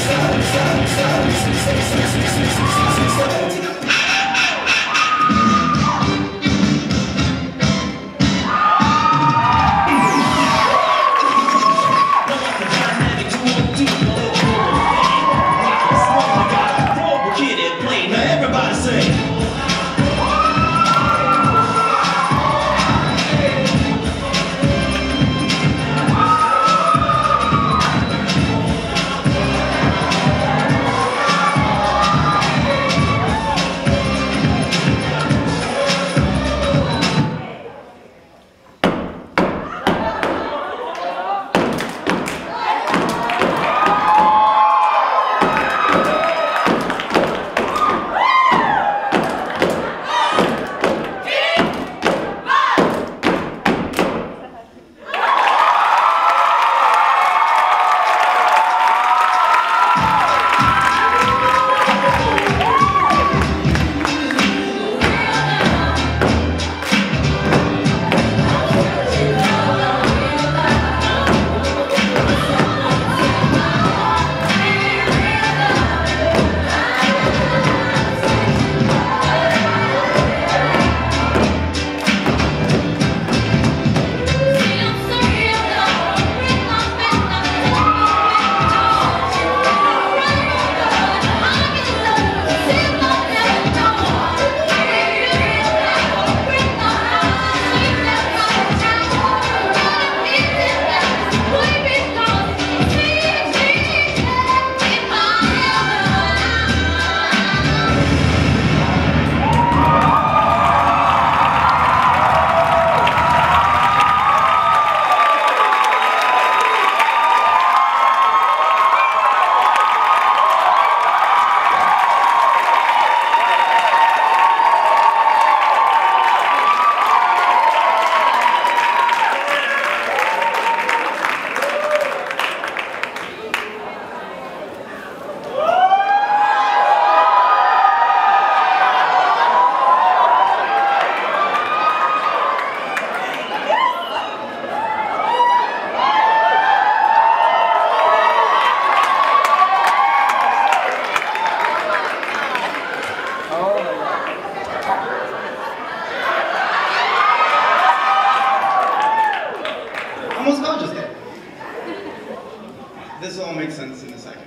This all makes sense in a second.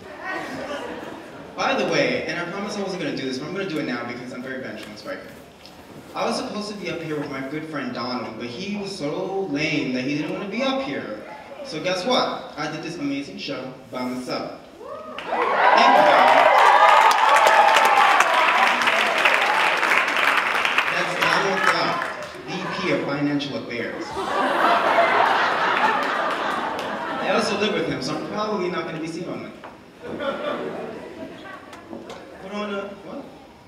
By the way, and I promised I wasn't going to do this, but I'm going to do it now because I'm very vengeful and spiteful. I was supposed to be up here with my good friend Donald, but he was so lame that he didn't want to be up here. So guess what? I did this amazing show by myself. Thank you, Donald. That's Donald Clark, V P of Financial Affairs. I also live with him, so I'm probably not going to be seen on it. But on a, what?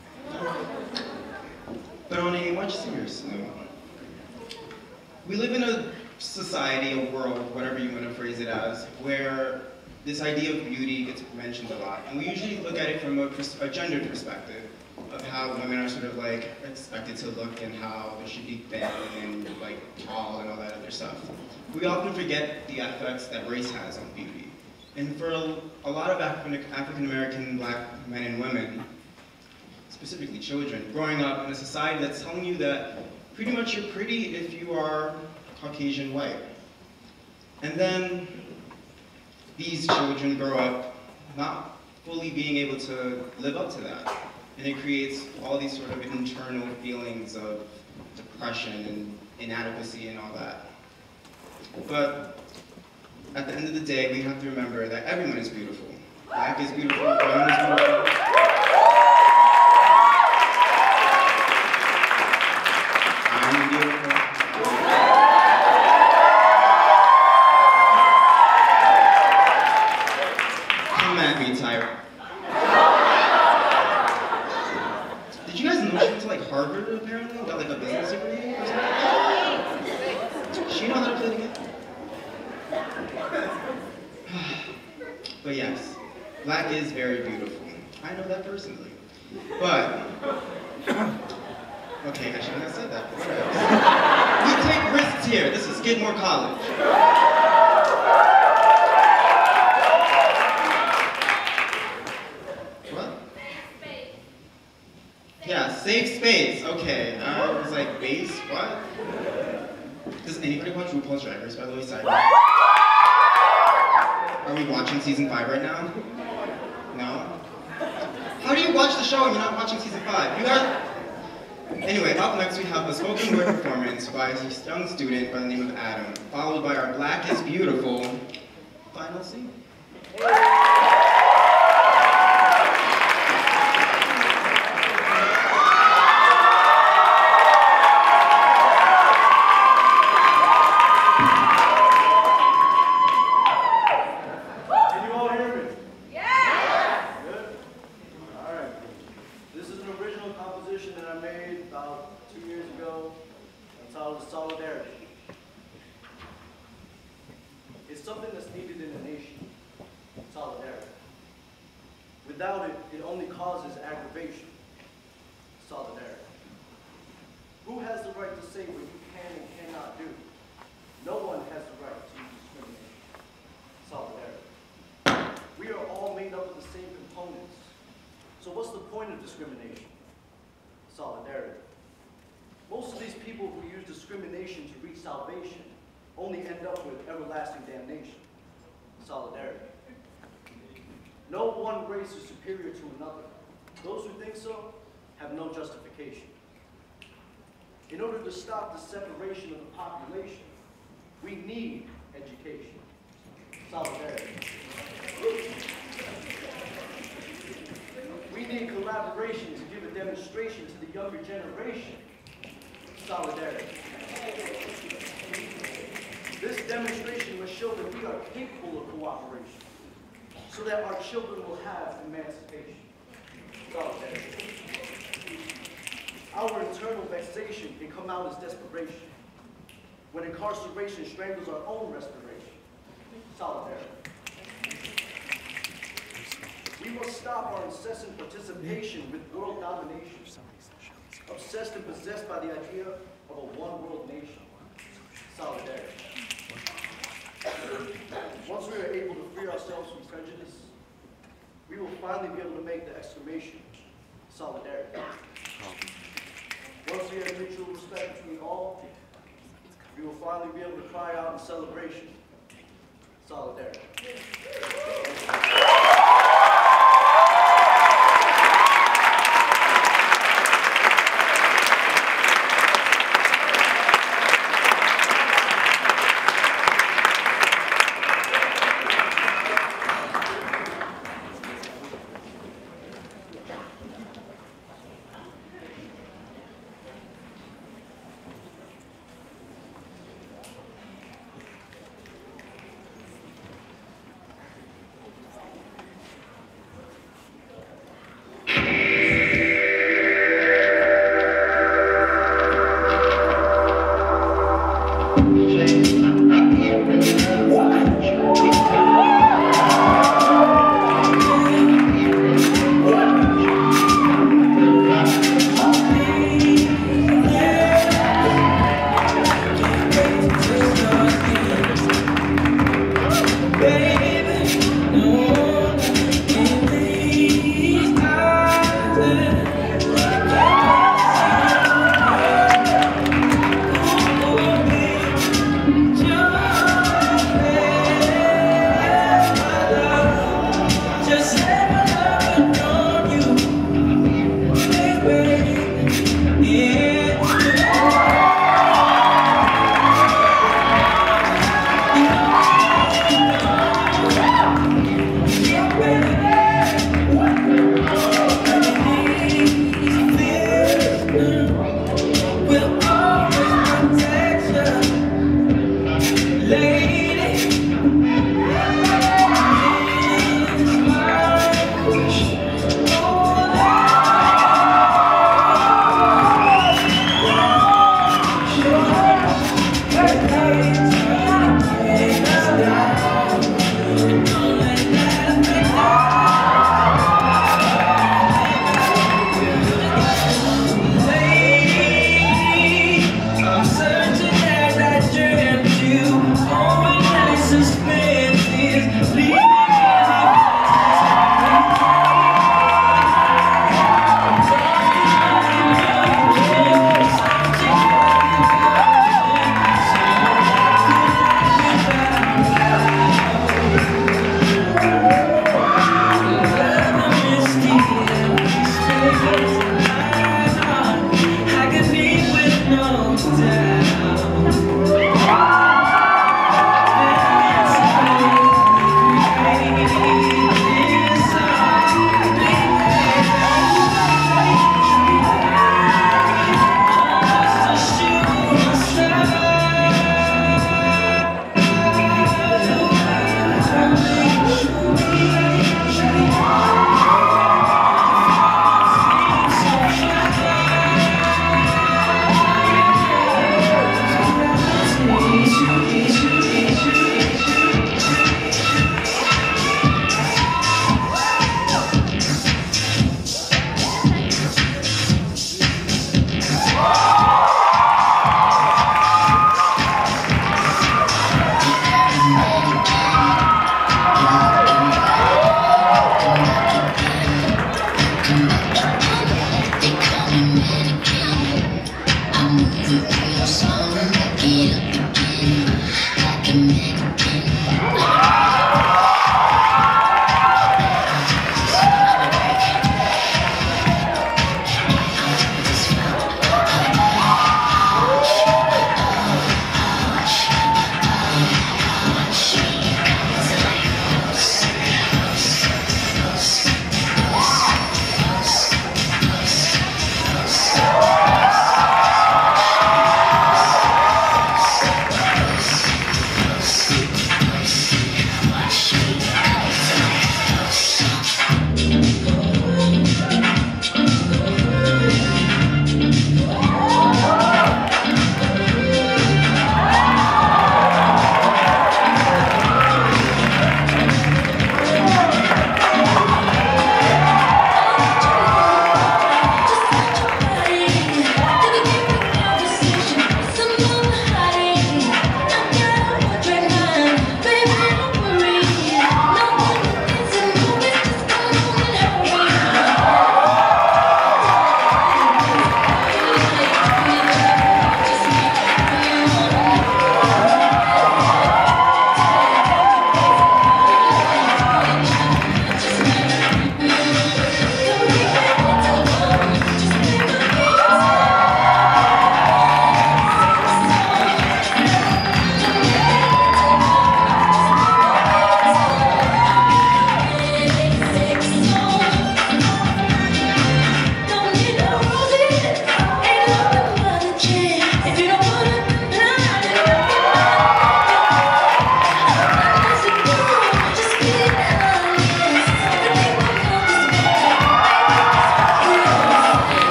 But on a much serious note, we live in a society, a world, whatever you want to phrase it as, where this idea of beauty gets mentioned a lot. And we usually look at it from a, a gender perspective of how women are sort of like expected to look and how they should be thin and like tall and all that other stuff. We often forget the effects that race has on beauty. And for a, a lot of African, African-American black men and women, specifically children, growing up in a society that's telling you that pretty much you're pretty if you are Caucasian white. And then these children grow up not fully being able to live up to that. And it creates all these sort of internal feelings of depression and inadequacy and all that. But at the end of the day, we have to remember that everyone is beautiful. Black is beautiful, brown is beautiful. I'm beautiful. Come at me, Tyra. Did you guys know she went to like Harvard apparently? Got like a business degree or something? She know how to play the game? But yes, black is very beautiful. I know that personally. But, okay, I shouldn't have said that. We take risks here. This is Skidmore College. safe space. Okay. Uh, I was like, base? What? Does anybody watch RuPaul's Drag Race, by the way? Sorry. Are we watching season five right now? No? How do you watch the show and you're not watching season five? You are... Anyway, up next we have a spoken word performance by a young student by the name of Adam, followed by our Black is Beautiful final scene. Without it, it only causes aggravation. Solidarity. Who has the right to say what you can and cannot do? No one has the right to use discrimination. Solidarity. We are all made up of the same components. So what's the point of discrimination? Solidarity. Most of these people who use discrimination to reach salvation only end up with everlasting damnation. Solidarity. No one race is superior to another. Those who think so have no justification. In order to stop the separation of the population, we need education. Solidarity. We need collaboration to give a demonstration to the younger generation. Solidarity. This demonstration must show that we are capable of cooperation, so that our children will have emancipation. Solidarity. Our internal vexation can come out as desperation, when incarceration strangles our own respiration. Solidarity. We must stop our incessant participation with world domination, obsessed and possessed by the idea of a one-world nation. Solidarity. Once we are able to free ourselves from prejudice, we will finally be able to make the exclamation, solidarity. Once we have mutual respect between all, we will finally be able to cry out in celebration, solidarity.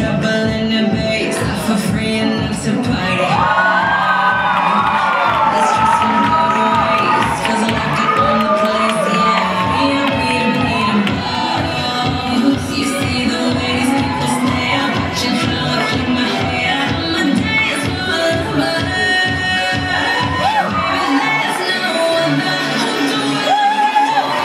treble and the bass, not for free enough to party. Let's try some better ways, 'cause I like it on the place, yeah. We are beating the bottles. You see the way these people stare, watching how I flip my hair. I'ma dance for my lover. Baby, there's no other who do it like you do.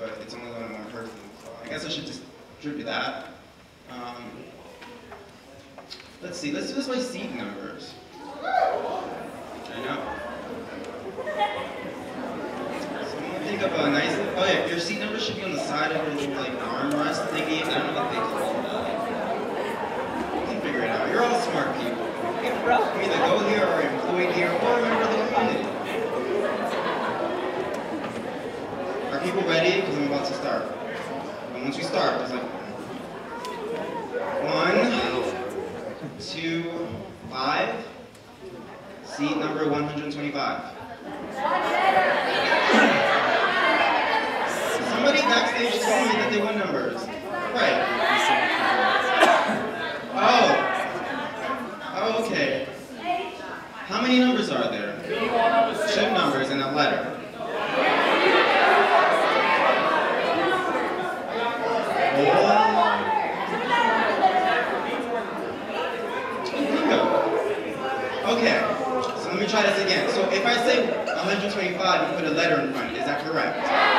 but it's only one more person. So I guess I should just distribute that. Um, let's see, let's do this by seat numbers. I know. So I'm gonna think of a nice, oh yeah, your seat number should be on the side of your little like armrest thingy. I don't know what they call that. You can figure it out. You're all smart people. You either go here or employed here or a member of the community. Are people ready? Because I'm about to start. And once we start, it's like one, two, five. Seat number one hundred twenty-five. Somebody backstage told me that they want numbers. Right. Oh. Oh, okay. How many numbers are there? Two numbers and a letter. Okay, so let me try this again. So if I say one hundred twenty-five and put a letter in front, is that correct?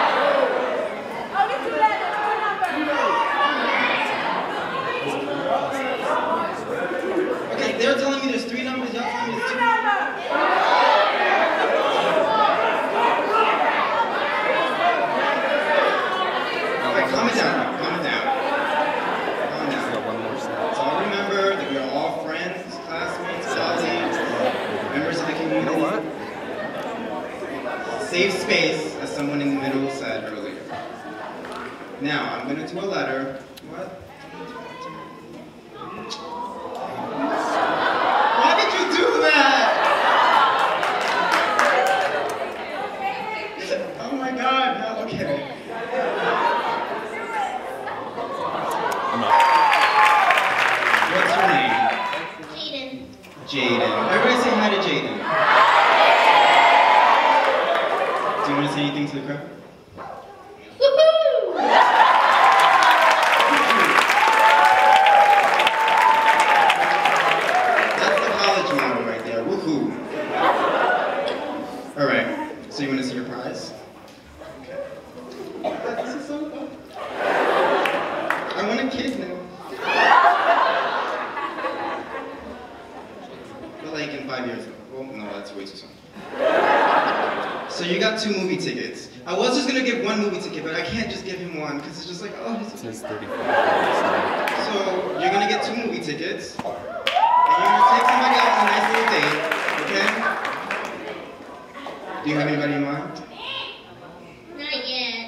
Okay, they're telling me there's three numbers, y'all telling me there's two. Okay, calm it down, calm it down. Calm down. So I'll remember that we are all friends, classmates, colleagues, members of the community. You know what? Safe space, as someone in the middle said earlier. Now, I'm going to do a letter. What? Why did you do that? Oh my God, no, okay. What's your name? Jaden. Jaden. Everybody say hi to Jaden. Do you want to say anything to the crowd? Woohoo! That's the college motto right there. Woohoo! All right. So you want to see your prize? Okay. Oh, this is so fun. I want a kid now. But like in five years. Well, no, that's way too soon. So you got two movie tickets. I was just gonna give one movie ticket, but I can't just give him one because it's just like, oh, he's. It says thirty-five. So you're gonna get two movie tickets, and you're gonna take somebody out on a nice little date, okay? Do you have anybody in mind? Not yet.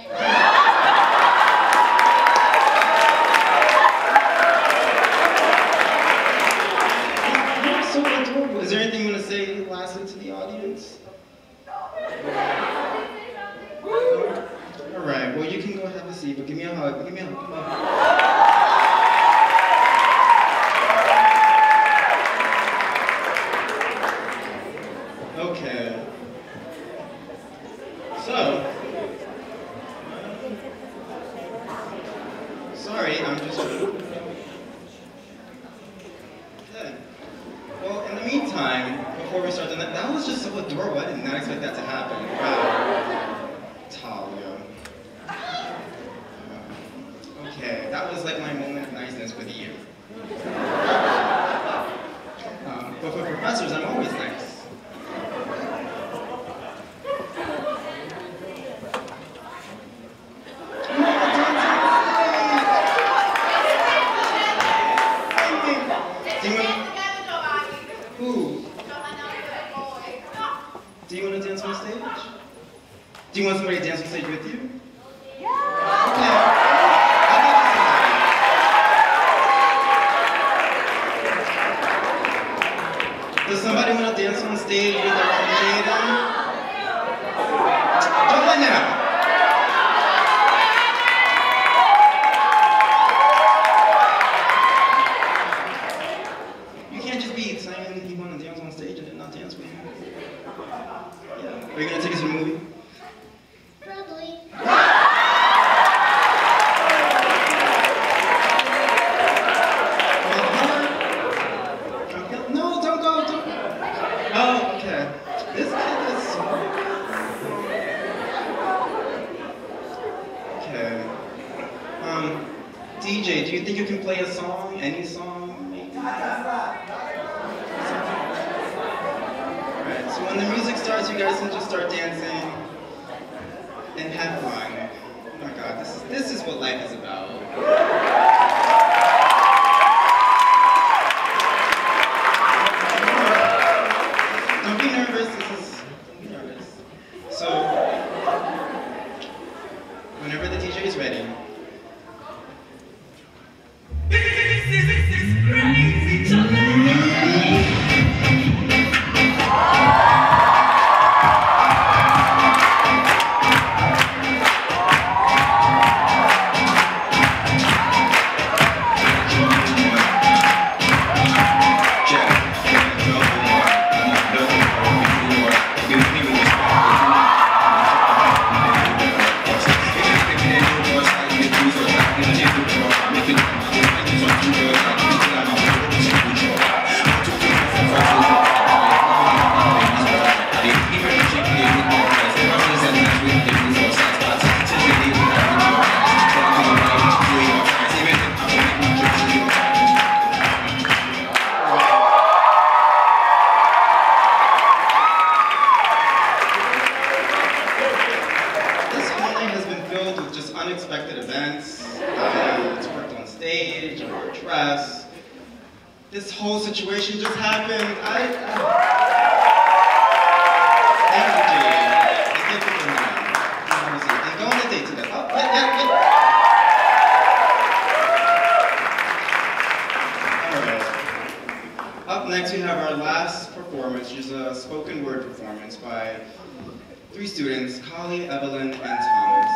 You're so adorable. Is there anything you want to say lastly to the audience? All right, well, you can go have a seat, but give me a hug. Give me a hug. Give me a hug. Okay. So, sorry, I'm just. Okay. Well, in the meantime, before we start, that, that was just so adorable. I did not expect that to happen. Wow. Talia. Okay, that was like my moment of niceness with you. Um, but for professors, I'm always nice. Do you want, who? Do you want to dance on stage? Do you want somebody to dance on stage with you? Yeah. Okay. I'll get you somebody. Does somebody want to dance Um, D J, do you think you can play a song? Any song? Maybe? Alright, so when the music starts, you guys can just start dancing and have fun. Oh my god, this is, this is what life is about. Don't be nervous, this is, don't be nervous. So, whenever the D J is ready. This is, this is crazy to me. Unexpected events, uh, it's worked on stage or dress. This whole situation just happened. I, I... Thank you, Jade. Thank you for coming. Let me see. And go on a date today. Oh, yeah, yeah, yeah. All right. Up next, we have our last performance, which is a spoken word performance by three students, Kali, Evelyn, and Thomas.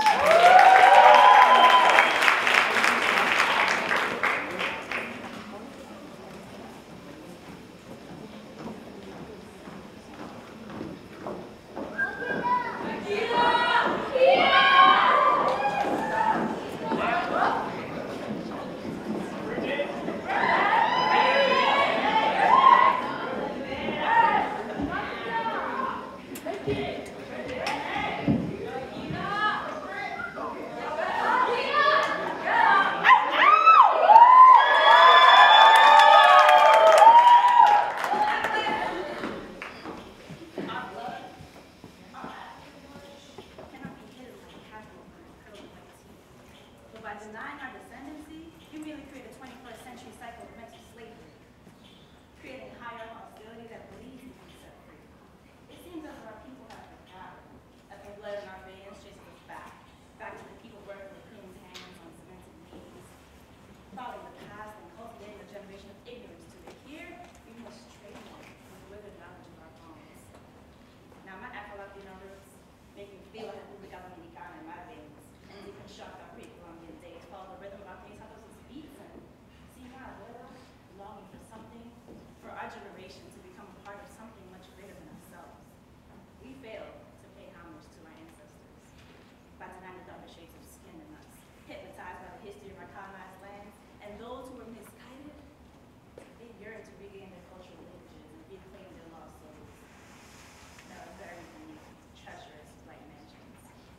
By denying our descendancy, you merely create a twenty-first century cycle of mental slavery, creating higher hostility that believes in being set free. It seems as though our people have forgotten that the blood in our veins chases us back, back to the people working with clean hands on cemented knees, following the past and cultivating a generation of ignorance to it. Here, we must trade them with withered knowledge of our bones. Now, my Afro-Latino roots make me feel like República Dominicana in my veins, and deconstruct our pre-Columbian days, follow the rhythm of our pensados' beats, and see my abuela longing for something, for our generation to become a part of something much greater than ourselves. We failed to pay homage to our ancestors by denying the darker shades of skin in us, hypnotized by the history of our colonized lands, and those who were misguided, they yearn to regain their cultural lineages and reclaim their lost souls. That are very unique, treacherous white mansions.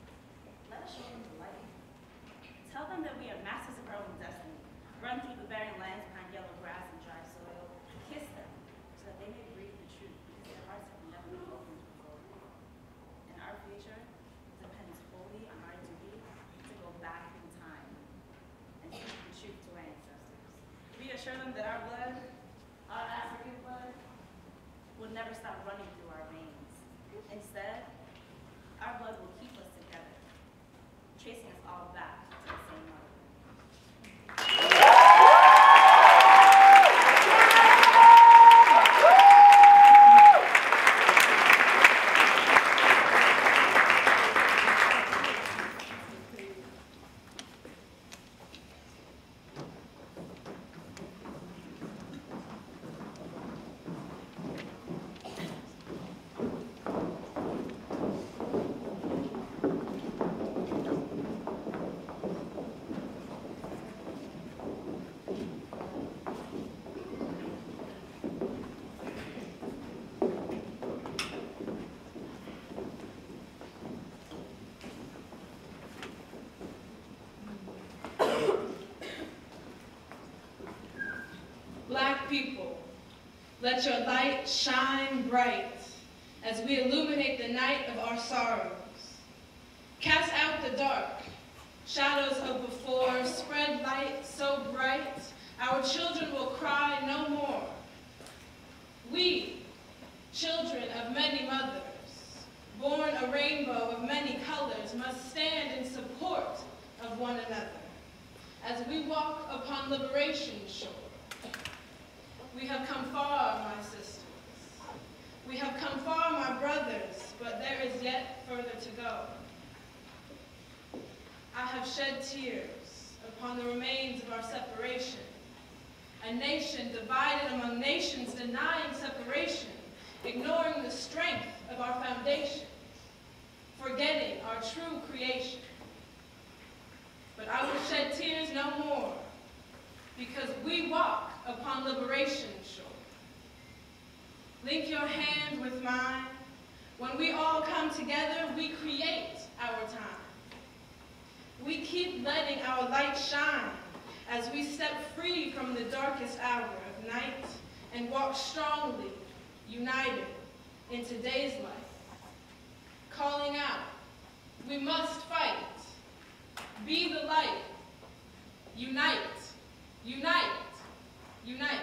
Let us show them the light. Tell them that we are masters of our own destiny. Run through the barren lands behind yellow grass and dry soil. Kiss them so that they may breathe the truth, because their hearts have never been opened before. And our future depends wholly on our duty to go back in time and speak the truth to our ancestors. Reassure them that our blood, our African blood, will never stop running through our veins. Instead, our blood will keep us together, tracing us all back to the same mother. Let your light shine bright as we illuminate the night of our sorrows. Cast out the dark, shadows of before, spread light so bright, our children will cry no more. We, children of many mothers, born a rainbow of many colors, must stand in support of one another as we walk upon liberation's shore. We have come far, my sisters. We have come far, my brothers, but there is yet further to go. I have shed tears upon the remains of our separation. A nation divided among nations, denying separation, ignoring the strength of our foundation, forgetting our true creation. But I will shed tears no more, because we walk upon liberation's shore. Link your hand with mine. When we all come together, we create our time. We keep letting our light shine as we step free from the darkest hour of night and walk strongly, united in today's life. Calling out, we must fight. Be the light. Unite, unite, unite.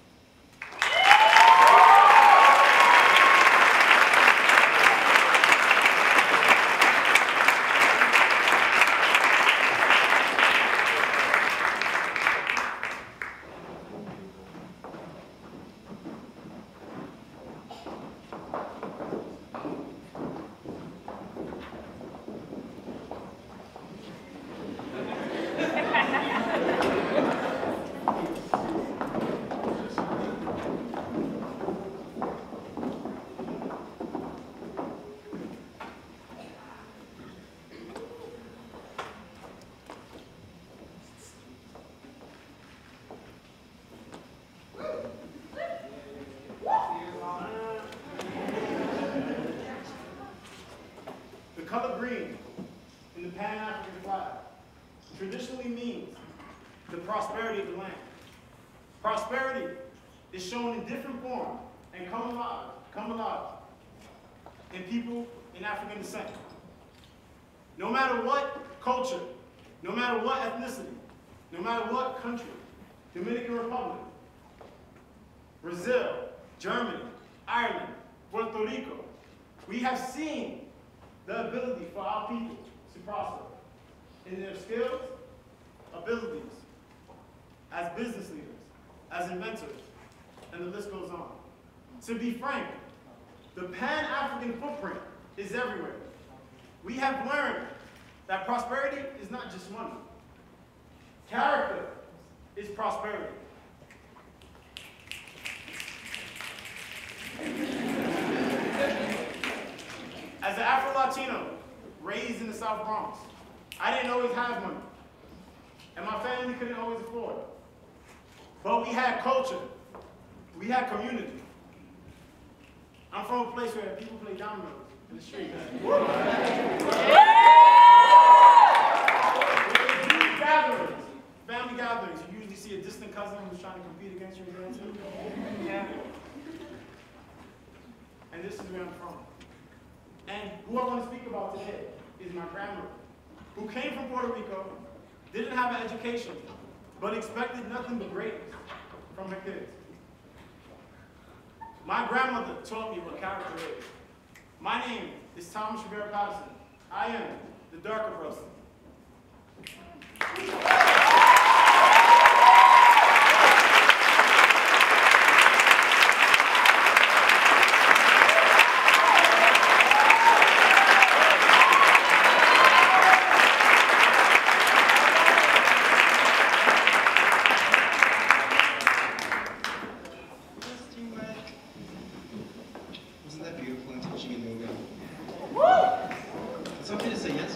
The color green in the Pan-African flag traditionally means the prosperity of the land. Prosperity is shown in different forms and come alive, come alive in people in African descent. No matter what culture, no matter what ethnicity, no matter what country, Dominican Republic, Brazil, Germany, Ireland, Puerto Rico, we have seen the ability for our people to prosper in their skills, abilities, as business leaders, as inventors, and the list goes on. To be frank, the Pan-African footprint is everywhere. We have learned that prosperity is not just money. Character is prosperity. As an Afro-Latino raised in the South Bronx, I didn't always have money, and my family couldn't always afford. But we had culture, we had community. I'm from a place where people play dominoes in the street. Gatherings, family gatherings, you usually see a distant cousin who's trying to compete against you again too. Yeah. And this is where I'm from. And who I want to speak about today is my grandmother, who came from Puerto Rico, didn't have an education, but expected nothing but greatness from her kids. My grandmother taught me what character is. My name is Thomas Rivera Patterson. I am the darker brother. Wasn't that beautiful and touching and moving? It's okay to say yes.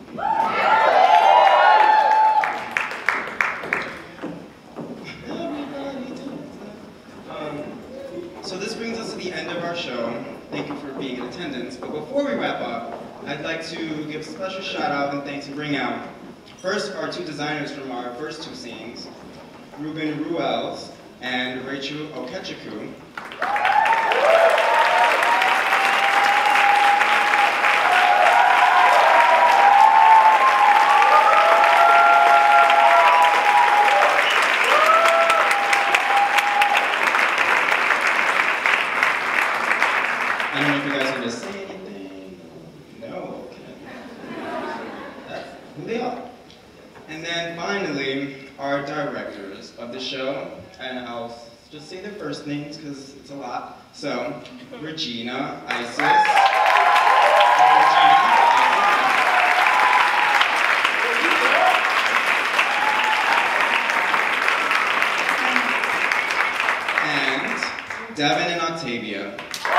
Um, so this brings us to the end of our show. Thank you for being in attendance. But before we wrap up, I'd like to give a special shout out and thanks and bring out first our two designers from our first two scenes, Ruben Ruels and Rachel Okechukwu. I don't know if you guys want to say anything. No, okay. That's who they are. And then finally, our directors of the show, and I'll just say their first names because it's a lot. So, Regina, Isis. And Devin and Octavia.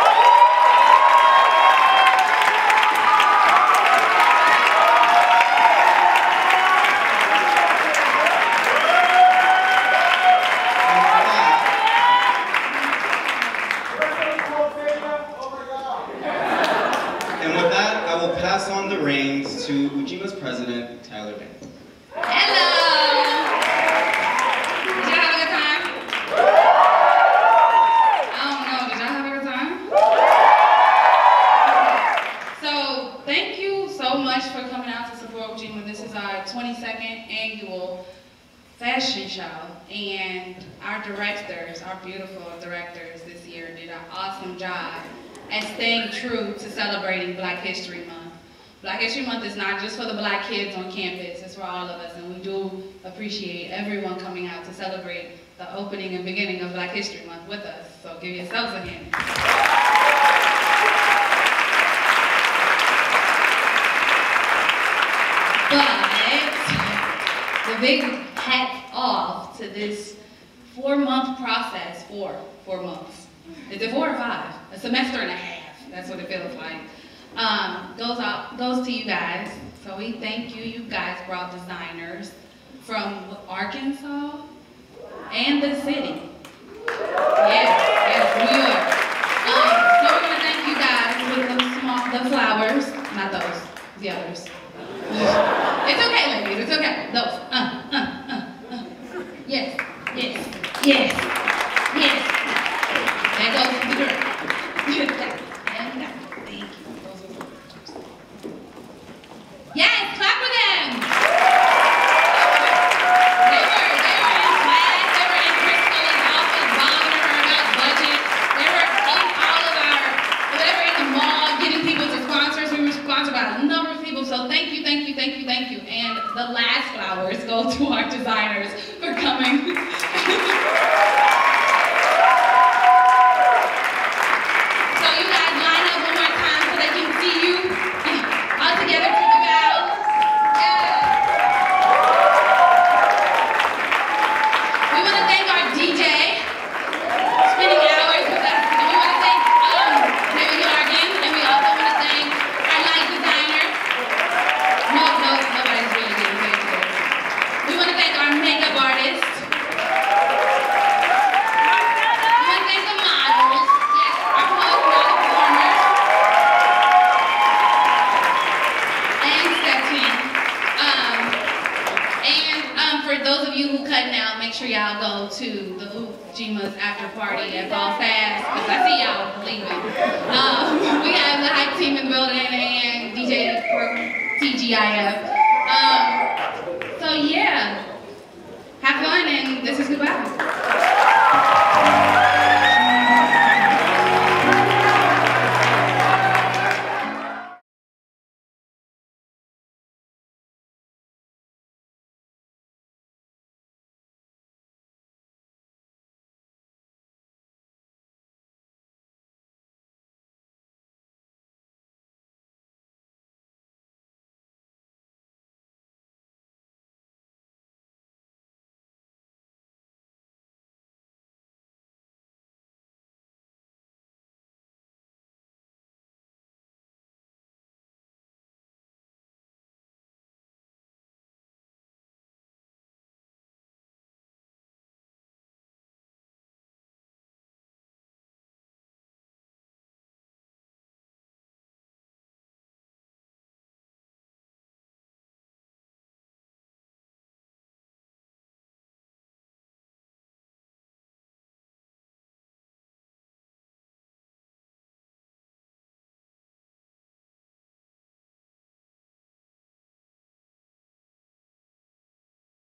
Pass on the reins to Ujima's president, Tyler Bain. Hello! Did y'all have a good time? I don't know, did y'all have a good time? So, thank you so much for coming out to support Ujima. This is our twenty-second annual fashion show, and our directors, our beautiful directors this year did an awesome job at staying true to celebrating Black History Month. Black History Month is not just for the black kids on campus, it's for all of us, and we do appreciate everyone coming out to celebrate the opening and beginning of Black History Month with us, so give yourselves a hand. But the big hat off to this four-month process, four, four months. Is it four or five? A semester and a half, that's what it feels like. Um, goes out, goes to you guys. So we thank you. You guys brought designers from Arkansas and the city. Yes, yes, New York. Um, so we're gonna thank you guys with the small, the flowers, not those, the others. It's okay, ladies. It's okay. Those. Uh, uh, uh, uh. Yes, yes, yes, yes. That goes to the girl. Yes, clap for them! They were, they were in class, they were in Crystal's office bothering her about budget. They were in all of our, they were in the mall getting people to sponsors. We were sponsored by a number of people, so thank you, thank you, thank you, thank you. And the last flowers go to our designers for coming. So you guys line up one more time so they can see you all together. Y'all go to the Ujima's after party at Ball Fast, because I see y'all leaving. Um, we have the hype team in the building and D J for T G I F. Um, so yeah, have fun and this is goodbye.